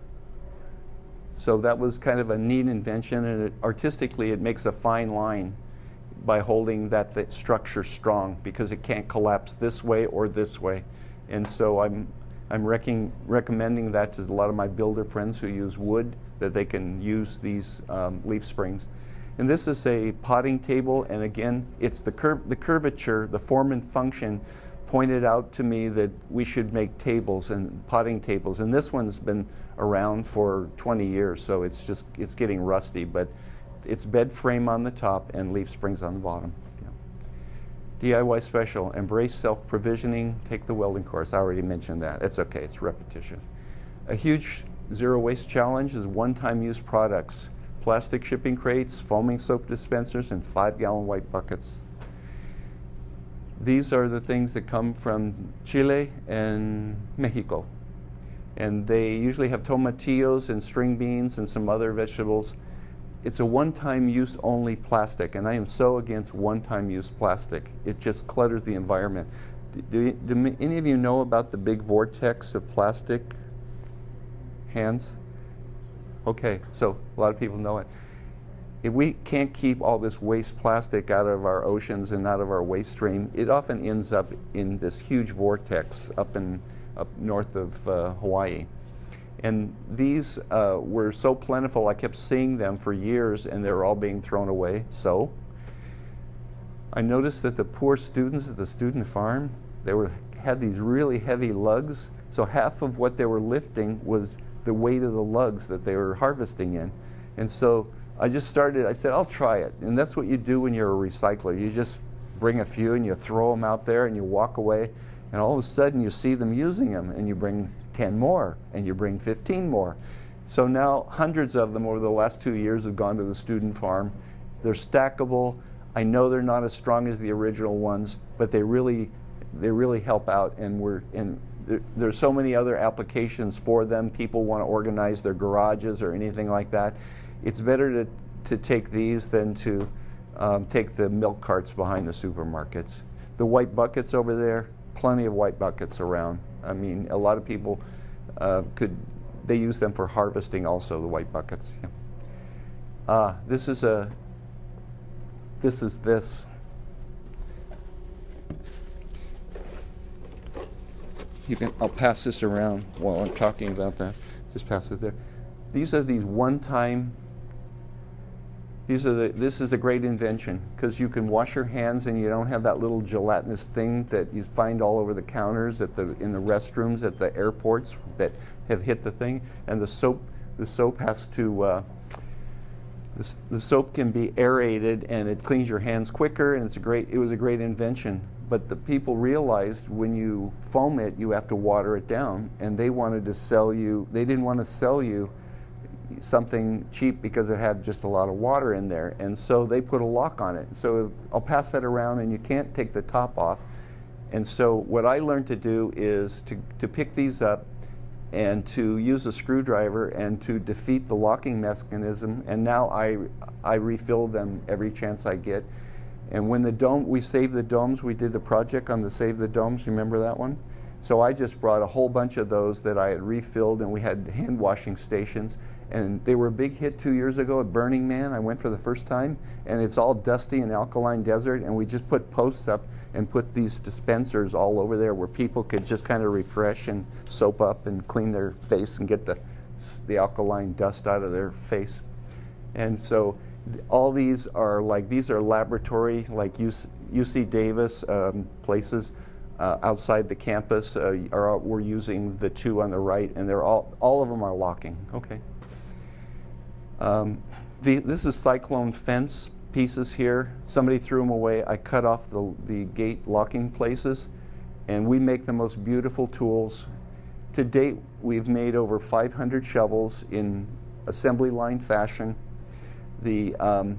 Speaker 1: So that was kind of a neat invention, and it, artistically it makes a fine line by holding that th structure strong, because it can't collapse this way or this way. And so I'm I'm recommending that to a lot of my builder friends who use wood, that they can use these um, leaf springs. And this is a potting table, and again, it's the, cur the curvature, the form and function pointed out to me that we should make tables and potting tables. And this one's been around for twenty years, so it's just, it's getting rusty, but it's bed frame on the top and leaf springs on the bottom. D I Y special, embrace self-provisioning, take the welding course. I already mentioned that. It's okay, it's repetitious. A huge zero waste challenge is one-time use products. Plastic shipping crates, foaming soap dispensers, and five-gallon white buckets. These are the things that come from Chile and Mexico. And they usually have tomatillos and string beans and some other vegetables. It's a one-time use only plastic, and I am so against one-time use plastic. It just clutters the environment. Do, do, do any of you know about the big vortex of plastic hands? Okay, so a lot of people know it. if we can't keep all this waste plastic out of our oceans and out of our waste stream, it often ends up in this huge vortex up in up north of uh, Hawaii. And these uh, were so plentiful, I kept seeing them for years, and they were all being thrown away. So I noticed that the poor students at the student farm, they were had these really heavy lugs. So half of what they were lifting was the weight of the lugs that they were harvesting in. And so I just started, I said, I'll try it. And that's what you do when you're a recycler. You just bring a few and you throw them out there and you walk away. And all of a sudden you see them using them, and you bring ten more and you bring fifteen more. So now hundreds of them over the last two years have gone to the student farm. They're stackable. I know they're not as strong as the original ones, but they really, they really help out. And we're in, there, there's so many other applications for them. People want to organize their garages or anything like that. It's better to, to take these than to um, take the milk carts behind the supermarkets. The white buckets over there, plenty of white buckets around. I mean, a lot of people uh, could, they use them for harvesting also, the white buckets. Yeah. Uh, this is a, this is this. You can, I'll pass this around while I'm talking about that. Just pass it there. These are these one-time, these are the, this is a great invention, because you can wash your hands and you don't have that little gelatinous thing that you find all over the counters at the, in the restrooms at the airports that have hit the thing. And the soap, the soap has to, uh, the, the soap can be aerated and it cleans your hands quicker, and it's a great, it was a great invention. But the people realized when you foam it, you have to water it down, and they wanted to sell you, they didn't want to sell you something cheap because it had just a lot of water in there, and so they put a lock on it. So I'll pass that around, and you can't take the top off. And so what I learned to do is to, to pick these up and to use a screwdriver and to defeat the locking mechanism, and now I, I refill them every chance I get. And when the dome, we saved the domes, we did the project on the Save the Domes, remember that one? So I just brought a whole bunch of those that I had refilled, and we had hand washing stations, and they were a big hit two years ago at Burning Man. I went for the first time, and it's all dusty and alkaline desert, and we just put posts up and put these dispensers all over there where people could just kind of refresh and soap up and clean their face and get the, the alkaline dust out of their face. And so all these are like, these are laboratory, like U C Davis um, places. Uh, outside the campus, uh, are, we're using the two on the right, and they're all, all of them are locking. Okay. Um, the, this is cyclone fence pieces here. Somebody threw them away. I cut off the, the gate locking places, and we make the most beautiful tools. To date, we've made over five hundred shovels in assembly line fashion. The um,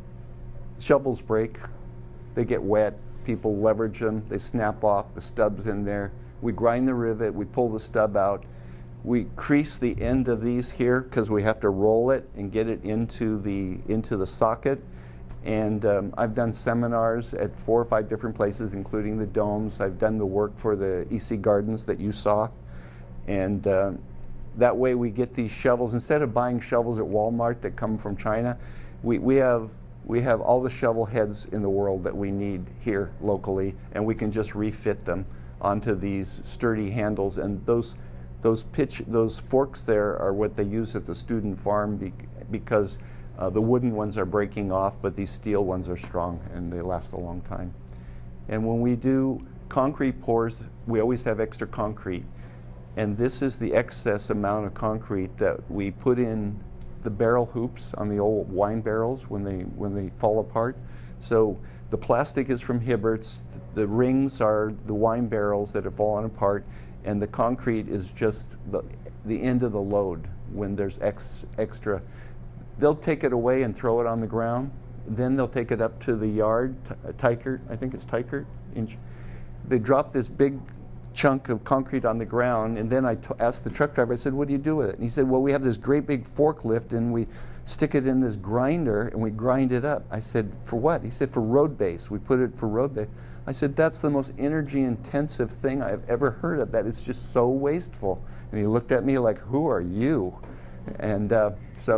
Speaker 1: shovels break, they get wet. People leverage them, they snap off, the stub's in there. We grind the rivet, we pull the stub out. We crease the end of these here because we have to roll it and get it into the, into the socket. And um, I've done seminars at four or five different places, including the domes. I've done the work for the E C Gardens that you saw. And uh, that way we get these shovels. Instead of buying shovels at Walmart that come from China, we, we have We have all the shovel heads in the world that we need here locally, and we can just refit them onto these sturdy handles. And those, those pitch, those forks there are what they use at the student farm be, because uh, the wooden ones are breaking off, but these steel ones are strong and they last a long time. And when we do concrete pours, we always have extra concrete. And this is the excess amount of concrete that we put in the barrel hoops on the old wine barrels when they when they fall apart. So the plastic is from Hibbert's, the rings are the wine barrels that have fallen apart, and the concrete is just the, the end of the load when there's ex, extra. They'll take it away and throw it on the ground. Then they'll take it up to the yard, Tykert, I think it's Tykert. They drop this big chunk of concrete on the ground, and then I t asked the truck driver, I said, what do you do with it? And he said, well, we have this great big forklift, and we stick it in this grinder, and we grind it up. I said, for what? He said, for road base. We put it for road base. I said, that's the most energy intensive thing I've ever heard of. That it's just so wasteful. And he looked at me like, who are you? And uh, so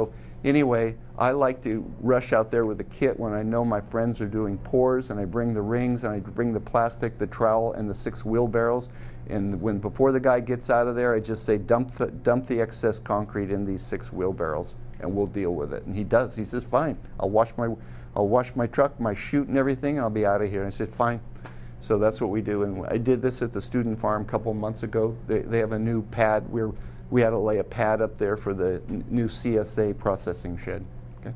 Speaker 1: Anyway, I like to rush out there with a kit when I know my friends are doing pours, and I bring the rings, and I bring the plastic, the trowel, and the six wheelbarrows. And when before the guy gets out of there, I just say, dump the, dump the excess concrete in these six wheelbarrows, and we'll deal with it. And he does. He says, fine. I'll wash my, I'll wash my truck, my chute, and everything, and I'll be out of here. And I said, fine. So that's what we do. And I did this at the student farm a couple of months ago. They, they have a new pad. We're, we had to lay a pad up there for the new C S A processing shed. Okay.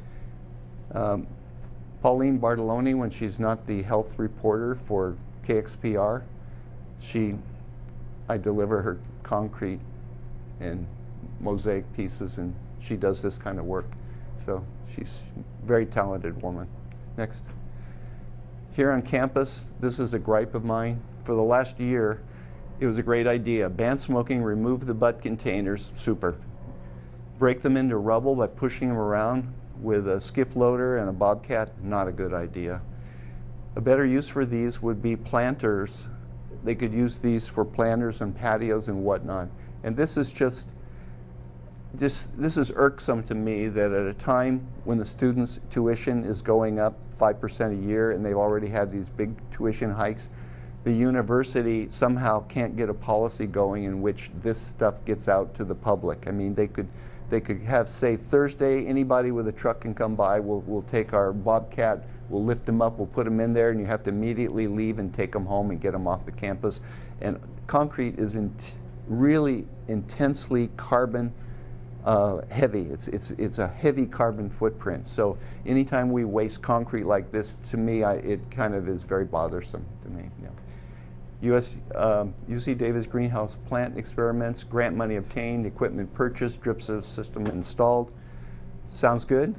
Speaker 1: Um, Pauline Bartoloni, when she's not the health reporter for K X P R, she, I deliver her concrete and mosaic pieces, and she does this kind of work. So she's a very talented woman. Next. Here on campus, this is a gripe of mine. For the last year, it was a great idea. Ban smoking, remove the butt containers, super. Break them into rubble by pushing them around with a skip loader and a bobcat, not a good idea. A better use for these would be planters. They could use these for planters and patios and whatnot. And this is just, this, this is irksome to me that at a time when the students' tuition is going up five percent a year and they've already had these big tuition hikes, the university somehow can't get a policy going in which this stuff gets out to the public. I mean, they could, they could have, say, Thursday, anybody with a truck can come by, we'll, we'll take our bobcat, we'll lift them up, we'll put them in there, and you have to immediately leave and take them home and get them off the campus. And concrete is in really intensely carbon uh, heavy. It's, it's, it's a heavy carbon footprint. So anytime we waste concrete like this, to me, I, it kind of is very bothersome to me. Yeah. U S, um, U C Davis greenhouse plant experiments, grant money obtained, equipment purchased, drip system installed. Sounds good?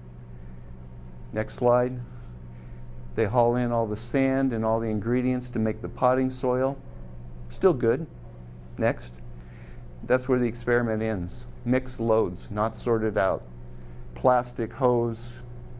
Speaker 1: Next slide. They haul in all the sand and all the ingredients to make the potting soil. Still good. Next. That's where the experiment ends. Mixed loads, not sorted out. Plastic hose,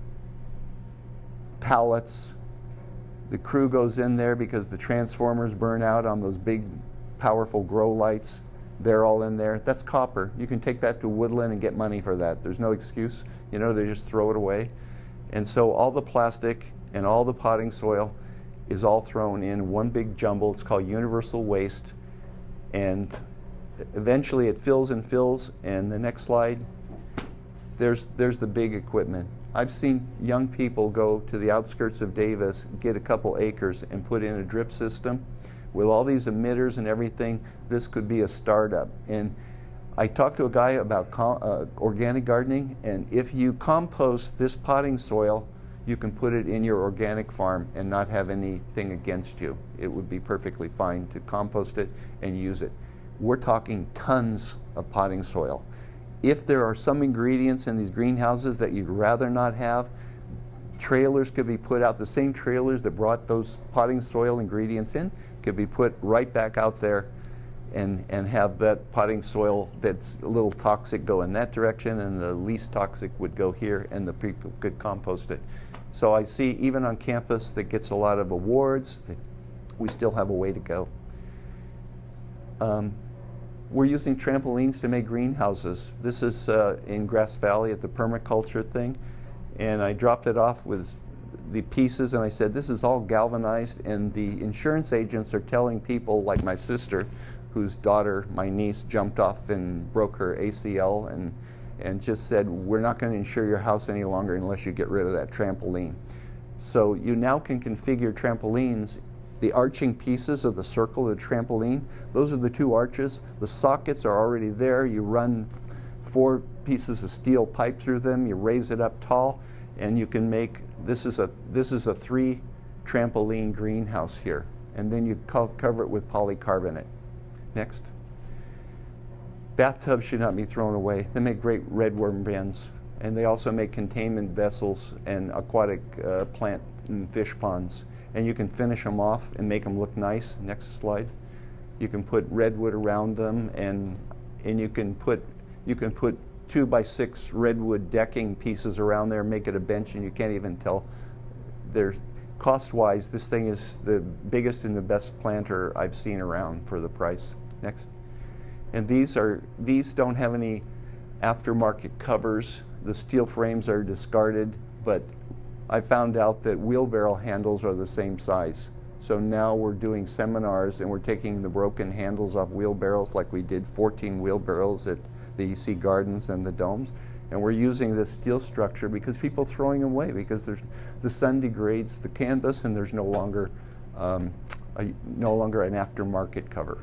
Speaker 1: pallets. The crew goes in there because the transformers burn out on those big, powerful grow lights. They're all in there. That's copper. You can take that to Woodland and get money for that. There's no excuse. You know, they just throw it away. And so all the plastic and all the potting soil is all thrown in one big jumble. It's called universal waste. And eventually it fills and fills. And the next slide, there's, there's the big equipment. I've seen young people go to the outskirts of Davis, get a couple acres, and put in a drip system. With all these emitters and everything, this could be a startup. And I talked to a guy about uh, organic gardening, and if you compost this potting soil, you can put it in your organic farm and not have anything against you. It would be perfectly fine to compost it and use it. We're talking tons of potting soil. If there are some ingredients in these greenhouses that you'd rather not have, trailers could be put out. The same trailers that brought those potting soil ingredients in could be put right back out there and, and have that potting soil that's a little toxic go in that direction, and the least toxic would go here, and the people could compost it. So I see even on campus that gets a lot of awards, we still have a way to go. Um, We're using trampolines to make greenhouses. This is uh, in Grass Valley at the permaculture thing. And I dropped it off with the pieces, and I said, this is all galvanized, and the insurance agents are telling people like my sister, whose daughter, my niece, jumped off and broke her A C L and, and just said, we're not going to insure your house any longer unless you get rid of that trampoline. So you now can configure trampolines. The arching pieces of the circle of the trampoline, those are the two arches. The sockets are already there. You run four pieces of steel pipe through them. You raise it up tall, and you can make, this is a, this is a three trampoline greenhouse here. And then you co cover it with polycarbonate. Next. Bathtubs should not be thrown away. They make great redworm bins. And they also make containment vessels and aquatic uh, plant and fish ponds. And you can finish them off and make them look nice. Next slide. You can put redwood around them, and and you can put you can put two by six redwood decking pieces around there, make it a bench, and you can't even tell. They're cost-wise, this thing is the biggest and the best planter I've seen around for the price. Next. And these are these don't have any aftermarket covers. the steel frames are discarded, but I found out that wheelbarrow handles are the same size. So now we're doing seminars and we're taking the broken handles off wheelbarrows, like we did fourteen wheelbarrows at the E C Gardens and the domes. And we're using this steel structure because people are throwing them away because there's, the sun degrades the canvas and there's no longer, um, a, no longer an aftermarket cover.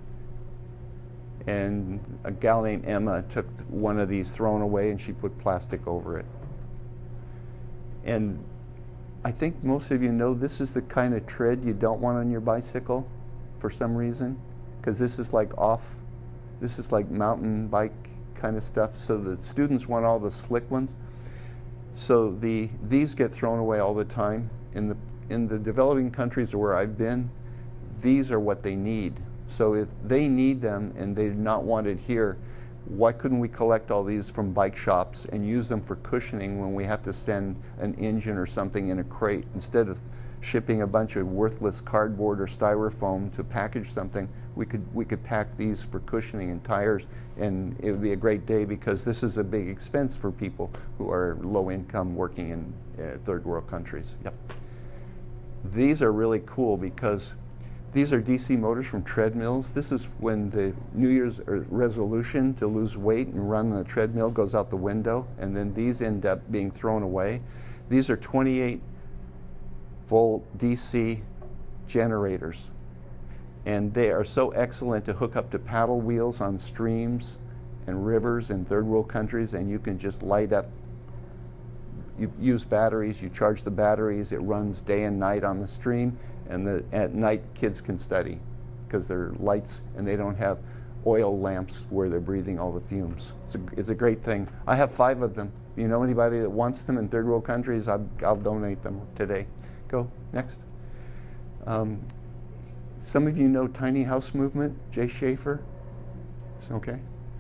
Speaker 1: And a gal named Emma took one of these thrown away and she put plastic over it. And I think most of you know this is the kind of tread you don't want on your bicycle for some reason, because this is like off, this is like mountain bike kind of stuff. So the students want all the slick ones. So the, these get thrown away all the time. In the, in the developing countries where I've been, these are what they need. So if they need them and they do not want it here, why couldn't we collect all these from bike shops and use them for cushioning when we have to send an engine or something in a crate? Instead of shipping a bunch of worthless cardboard or styrofoam to package something, we could, we could pack these for cushioning and tires, and it would be a great day because this is a big expense for people who are low income working in uh, third world countries. Yep. These are really cool because these are D C motors from treadmills. This is when the New Year's resolution to lose weight and run on the treadmill goes out the window, and then these end up being thrown away. These are twenty-eight volt D C generators, and they are so excellent to hook up to paddle wheels on streams and rivers in third world countries, and you can just light up. You use batteries, you charge the batteries, it runs day and night on the stream, and the, at night kids can study because they're lights and they don't have oil lamps where they're breathing all the fumes. It's a, it's a great thing. I have five of them. If you know anybody that wants them in third world countries, I'll, I'll donate them today. Go, next. Um, some of you know Tiny House Movement, Jay Schaefer. Okay.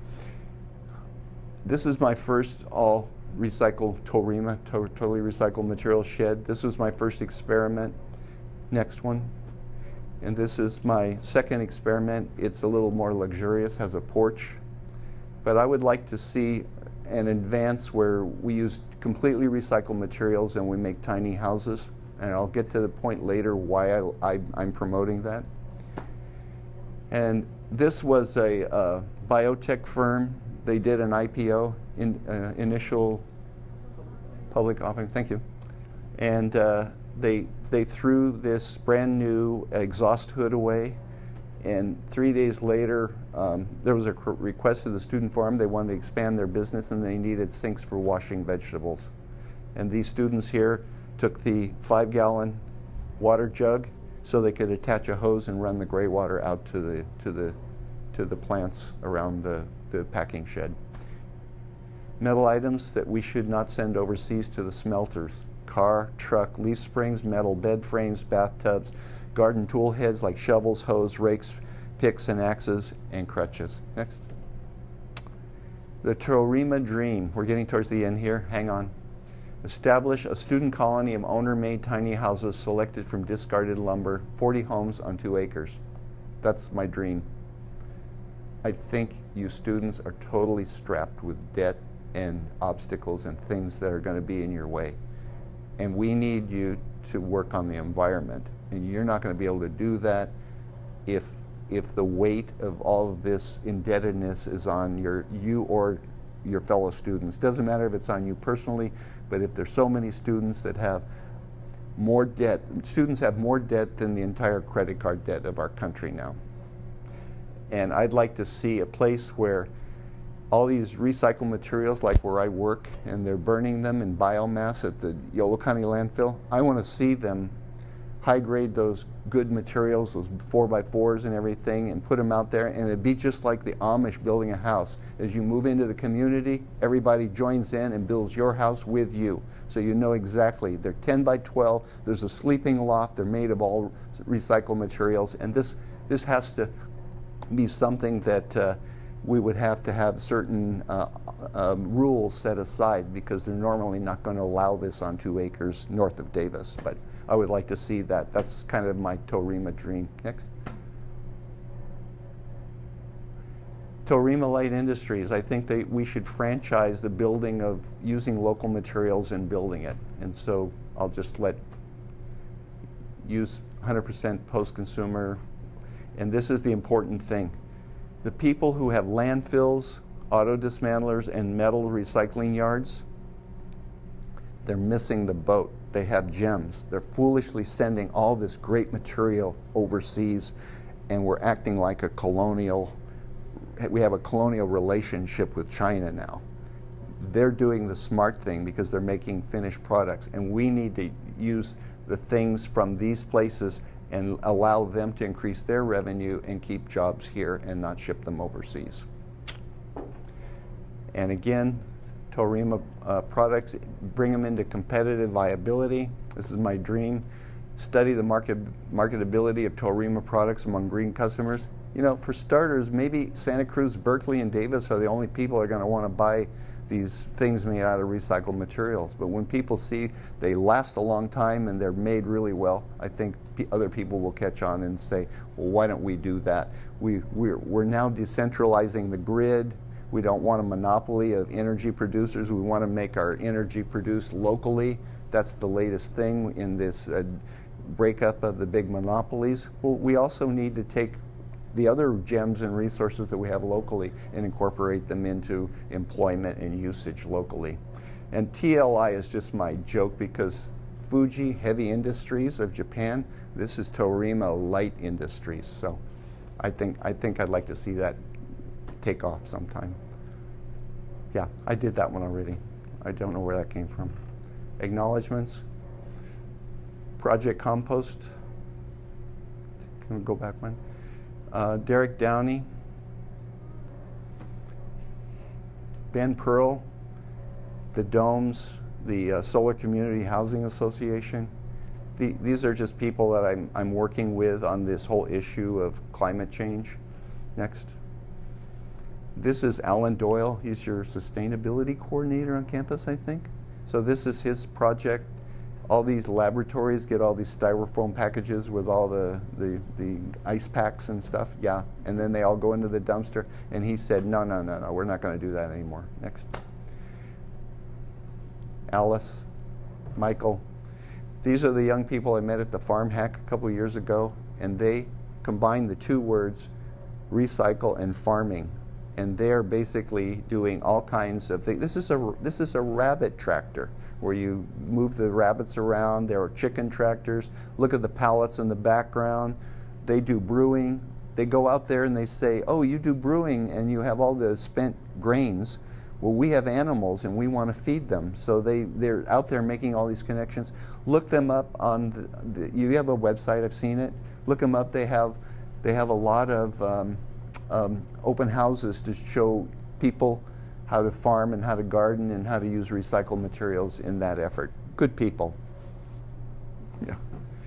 Speaker 1: This is my first all recycled Torima, to totally recycled material shed. This was my first experiment. Next one. And this is my second experiment. It's a little more luxurious, has a porch. But I would like to see an advance where we use completely recycled materials and we make tiny houses. And I'll get to the point later why I, I, I'm promoting that. And this was a uh, biotech firm. They did an I P O, in, uh, initial public offering, thank you. And uh, they, they threw this brand new exhaust hood away. And three days later, um, there was a request to the student forum. They wanted to expand their business and they needed sinks for washing vegetables. And these students here took the five gallon water jug so they could attach a hose and run the gray water out to the, to the, to the plants around the, the packing shed. Metal items that we should not send overseas to the smelters: car, truck, leaf springs, metal bed frames, bathtubs, garden tool heads like shovels, hoes, rakes, picks, and axes, and crutches. Next. The Torima Dream. We're getting towards the end here. Hang on. Establish a student colony of owner-made tiny houses selected from discarded lumber, forty homes on two acres. That's my dream. I think you students are totally strapped with debt and obstacles and things that are going to be in your way. And we need you to work on the environment. And you're not going to be able to do that if, if the weight of all of this indebtedness is on your, you or your fellow students. Doesn't matter if it's on you personally, but if there's so many students that have more debt, students have more debt than the entire credit card debt of our country now. And I'd like to see a place where all these recycled materials, like where I work, and they're burning them in biomass at the Yolo County landfill. I want to see them high grade those good materials, those four by fours and everything, and put them out there, and it'd be just like the Amish building a house. As you move into the community, everybody joins in and builds your house with you. So you know exactly, they're ten by twelve, there's a sleeping loft, they're made of all recycled materials, and this, this has to be something that uh, we would have to have certain uh, uh, rules set aside, because they're normally not going to allow this on two acres north of Davis. But I would like to see that. That's kind of my Torima dream. Next. Torima Light Industries, I think that we should franchise the building of using local materials and building it. And so I'll just let use one hundred percent post-consumer. And this is the important thing. The people who have landfills, auto dismantlers, and metal recycling yards, they're missing the boat. They have gems. They're foolishly sending all this great material overseas, and we're acting like a colonial, we have a colonial relationship with China now. They're doing the smart thing because they're making finished products, and we need to use the things from these places and allow them to increase their revenue and keep jobs here and not ship them overseas. And again, Torima uh, products, bring them into competitive viability. This is my dream. Study the market marketability of Torima products among green customers. You know, for starters, maybe Santa Cruz, Berkeley, and Davis are the only people that are going to want to buy these things made out of recycled materials. But when people see they last a long time and they're made really well, I think other people will catch on and say, well, why don't we do that? We, we're, we're now decentralizing the grid. We don't want a monopoly of energy producers. We want to make our energy produced locally. That's the latest thing in this uh, breakup of the big monopolies. Well, we also need to take the other gems and resources that we have locally and incorporate them into employment and usage locally. And T L I is just my joke because Fuji Heavy Industries of Japan, this is Torima Light Industries. So I think, I think I'd like to see that take off sometime. Yeah, I did that one already. I don't know where that came from. Acknowledgements. Project Compost. Can we go back one? Uh, Derek Downey, Ben Pearl, the Domes, the uh, Solar Community Housing Association. The, these are just people that I'm, I'm working with on this whole issue of climate change. Next. This is Alan Doyle. He's your sustainability coordinator on campus, I think. So this is his project. All these laboratories get all these styrofoam packages with all the, the, the ice packs and stuff, yeah. And then they all go into the dumpster. And he said, no, no, no, no, we're not going to do that anymore. Next. Alice, Michael. These are the young people I met at the Farm Hack a couple of years ago. And they combined the two words, recycle and farming. And they're basically doing all kinds of things. This is a this is a rabbit tractor where you move the rabbits around. There are chicken tractors. Look at the pallets in the background. They do brewing. They go out there and they say, "Oh, you do brewing and you have all the spent grains. Well, we have animals and we want to feed them." So they they're out there making all these connections. Look them up on the, the you have a website. I've seen it. Look them up. They have they have a lot of Um, Um, open houses to show people how to farm and how to garden and how to use recycled materials in that effort. Good people. Yeah.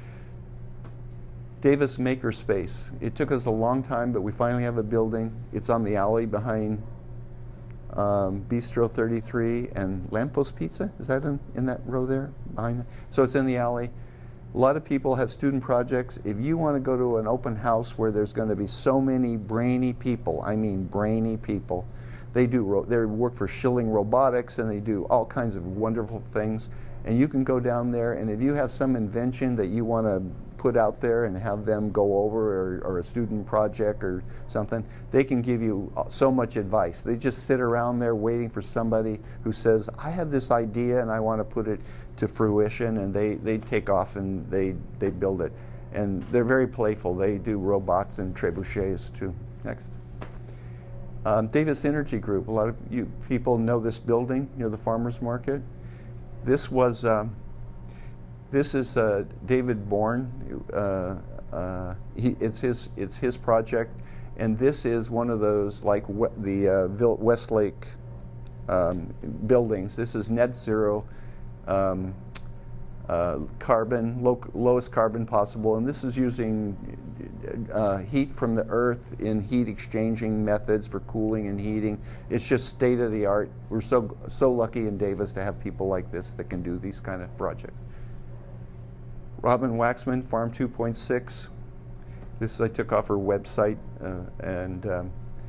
Speaker 1: Davis Makerspace. It took us a long time, but we finally have a building. It's on the alley behind um, Bistro thirty-three and Lamppost Pizza. Is that in, in that row there? Behind? So it's in the alley. A lot of people have student projects. If you want to go to an open house where there's going to be so many brainy people, I mean brainy people, they do they work for Schilling Robotics and they do all kinds of wonderful things. And you can go down there, and if you have some invention that you want to put out there and have them go over, or, or a student project or something, they can give you so much advice. They just sit around there waiting for somebody who says, I have this idea and I want to put it to fruition, and they, they take off and they, they build it. And they're very playful. They do robots and trebuchets too. Next. Um, Davis Energy Group. A lot of you people know this building near the farmers market. This was, um, this is uh, David Bourne. Uh, uh, he, it's his, it's his project, and this is one of those like we, the uh, Westlake um, buildings. This is net zero um, uh, carbon, low, lowest carbon possible, and this is using uh, heat from the earth in heat exchanging methods for cooling and heating. It's just state of the art. We're so so lucky in Davis to have people like this that can do these kind of projects. Robin Waxman, Farm two point six. This I took off her website, uh, and um,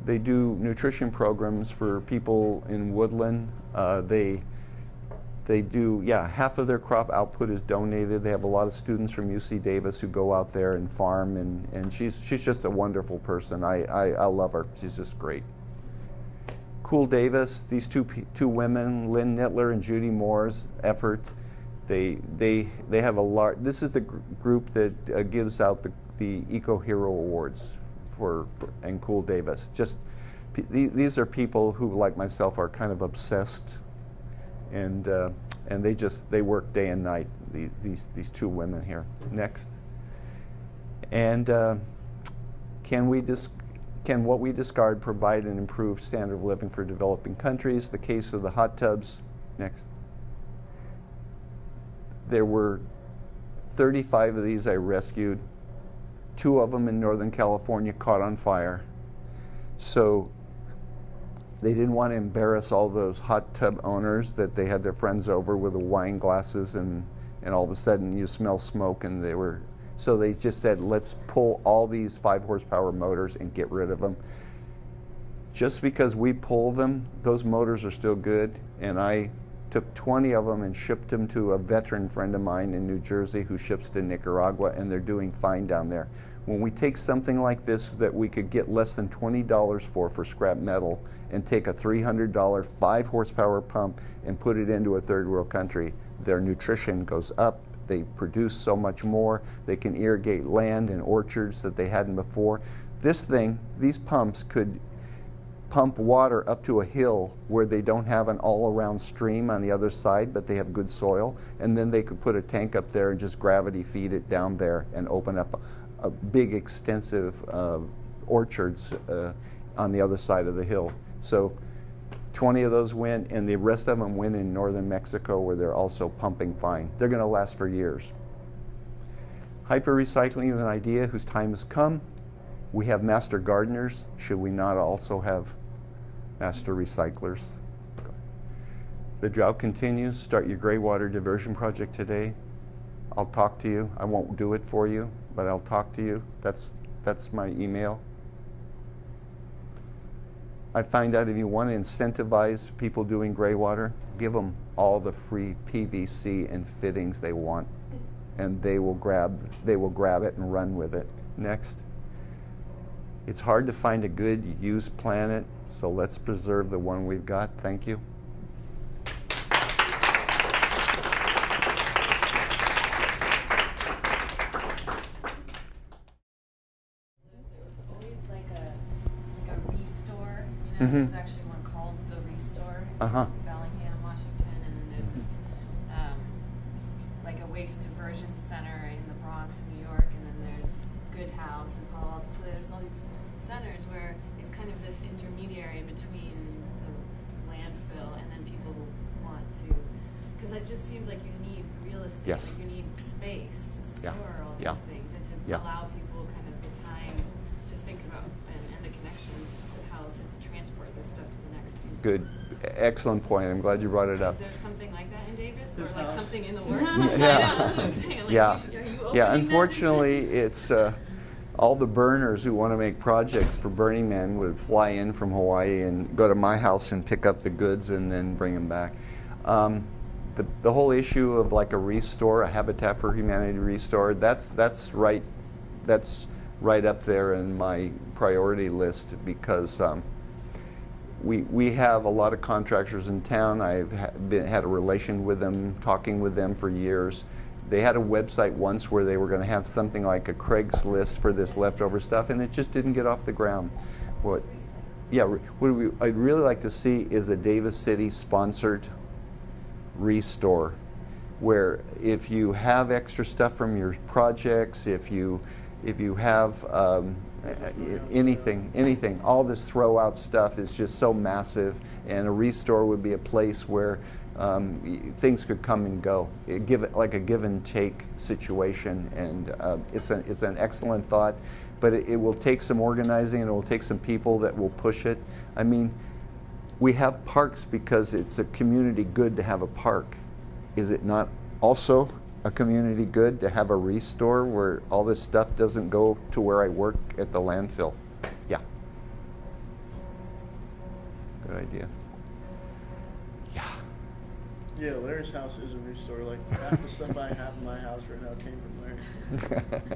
Speaker 1: they do nutrition programs for people in Woodland. Uh, they They do, yeah, half of their crop output is donated. They have a lot of students from U C Davis who go out there and farm, and, and she's, she's just a wonderful person. I, I, I love her. She's just great. Cool Davis, these two, two women, Lynn Nittler and Judy Moore's effort, they, they, they have a large, this is the gr group that uh, gives out the, the Eco Hero Awards for, for and Cool Davis. Just, these are people who, like myself, are kind of obsessed. And uh, and they just they work day and night. The, these these two women here. Next. And uh, can we dis can what we discard provide an improved standard of living for developing countries? The case of the hot tubs. Next. There were thirty-five of these I rescued. Two of them in Northern California caught on fire. So they didn't want to embarrass all those hot tub owners that they had their friends over with the wine glasses, and, and all of a sudden you smell smoke, and they were, so they just said, let's pull all these five horsepower motors and get rid of them. Just because we pull them, those motors are still good, and I took twenty of them and shipped them to a veteran friend of mine in New Jersey who ships to Nicaragua, and they're doing fine down there. When we take something like this that we could get less than twenty dollars for, for scrap metal, and take a three hundred dollar five horsepower pump and put it into a third world country, their nutrition goes up, they produce so much more, they can irrigate land and orchards that they hadn't before. This thing, these pumps could pump water up to a hill where they don't have an all-around stream on the other side, but they have good soil, and then they could put a tank up there and just gravity feed it down there and open up a, a big extensive uh, orchards uh, on the other side of the hill. So twenty of those went, and the rest of them went in northern Mexico where they're also pumping fine. They're going to last for years. Hyper-recycling is an idea whose time has come. We have master gardeners. Should we not also have master recyclers? The drought continues. Start your gray water diversion project today. I'll talk to you. I won't do it for you, but I'll talk to you. That's, that's my email. I find out if you want to incentivize people doing gray water, give them all the free P V C and fittings they want, and they will grab, they will grab it and run with it. Next. It's hard to find a good used planet, so let's preserve the one we've got. Thank you.
Speaker 2: Mm-hmm. There's actually one called the Restore
Speaker 1: uh-huh.
Speaker 2: in Bellingham, Washington, and then there's this um, like a waste diversion center in the Bronx, New York, and then there's Good House in Palo Alto. So there's all these centers where it's kind of this intermediary between the landfill and then people want to, because it just seems like you need real estate,
Speaker 1: yes.
Speaker 2: like you need space to store
Speaker 1: yeah.
Speaker 2: all
Speaker 1: yeah.
Speaker 2: these things, and to
Speaker 1: yeah.
Speaker 2: allow people kind of the time to think about and, and the connections to how to transport this stuff to the next piece.
Speaker 1: Good. Excellent point. I'm glad you brought it up.
Speaker 2: Is there something like that in Davis?
Speaker 3: This
Speaker 2: or like
Speaker 3: house.
Speaker 2: something in the works?
Speaker 1: Yeah.
Speaker 2: I know, that's what I'm saying. Like,
Speaker 1: yeah.
Speaker 2: you should, are you
Speaker 1: yeah.
Speaker 2: opening
Speaker 1: Unfortunately,
Speaker 2: that?
Speaker 1: it's uh, all the burners who want to make projects for Burning Man would fly in from Hawaii and go to my house and pick up the goods and then bring them back. Um, the, the whole issue of like a restore, a Habitat for Humanity restore, that's that's right, that's right up there in my priority list, because um, we we have a lot of contractors in town. I've ha been, had a relation with them, talking with them for years. They had a website once where they were going to have something like a Craigslist for this leftover stuff, and it just didn't get off the ground. What? Yeah, what we, I'd really like to see is a Davis City sponsored restore, where if you have extra stuff from your projects, if you if you have um, anything, anything, all this throw out stuff is just so massive, and a restore would be a place where um, things could come and go. It give it like a give and take situation, and uh, it's an it's an excellent thought, but it, it will take some organizing, and it will take some people that will push it. I mean, we have parks because it's a community good to have a park. Is it not also a community good to have a restore where all this stuff doesn't go to where I work at the landfill? Yeah. idea. Yeah.
Speaker 3: Yeah, Larry's house is a new store. Like half the stuff I have in my house right now came from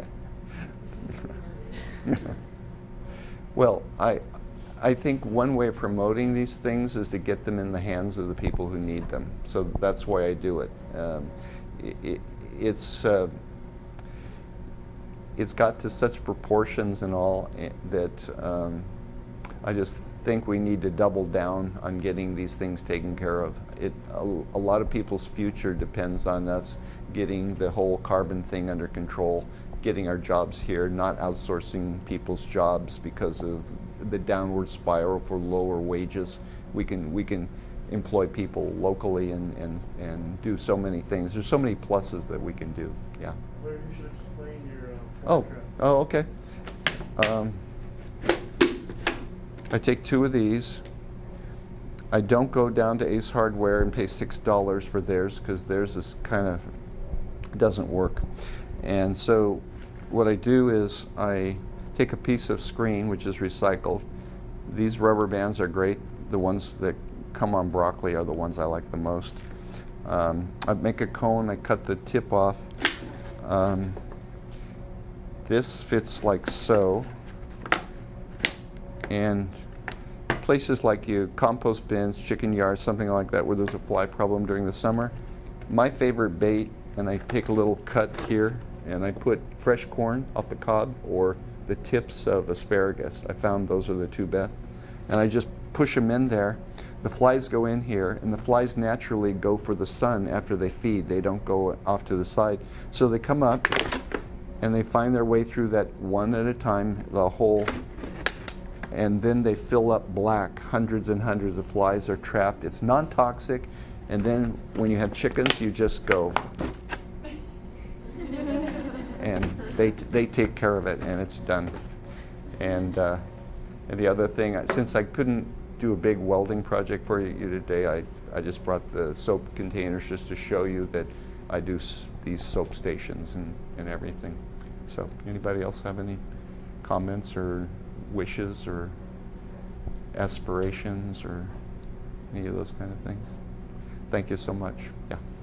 Speaker 3: Larry.
Speaker 1: Well, I, I think one way of promoting these things is to get them in the hands of the people who need them. So that's why I do it. Um, it, it it's uh, it's got to such proportions and all that um, I just think we need to double down on getting these things taken care of. It, a, a lot of people's future depends on us getting the whole carbon thing under control, getting our jobs here, not outsourcing people's jobs because of the downward spiral for lower wages. We can we can employ people locally and, and, and do so many things. There's so many pluses that we can do. Yeah.
Speaker 3: Larry, you should explain your um,
Speaker 1: Oh,
Speaker 3: contract.
Speaker 1: oh, okay. Um, I take two of these. I don't go down to Ace Hardware and pay six dollars for theirs because theirs is kind of doesn't work. And so what I do is I take a piece of screen, which is recycled. These rubber bands are great. The ones that come on broccoli are the ones I like the most. Um, I make a cone, I cut the tip off. Um, this fits like so. And places like you, compost bins, chicken yards, something like that, where there's a fly problem during the summer, my favorite bait, and I take a little cut here, and I put fresh corn off the cob or the tips of asparagus. I found those are the two best. And I just push them in there. The flies go in here, and the flies naturally go for the sun after they feed. They don't go off to the side. So they come up, and they find their way through that one at a time, the hole, and then they fill up black. Hundreds and hundreds of flies are trapped. It's non-toxic, and then when you have chickens, you just go. And they, they take care of it, and it's done. And, uh, and the other thing, since I couldn't do a big welding project for you today, I, I just brought the soap containers just to show you that I do s these soap stations and, and everything. So anybody else have any comments or wishes or aspirations or any of those kind of things? Thank you so much. Yeah.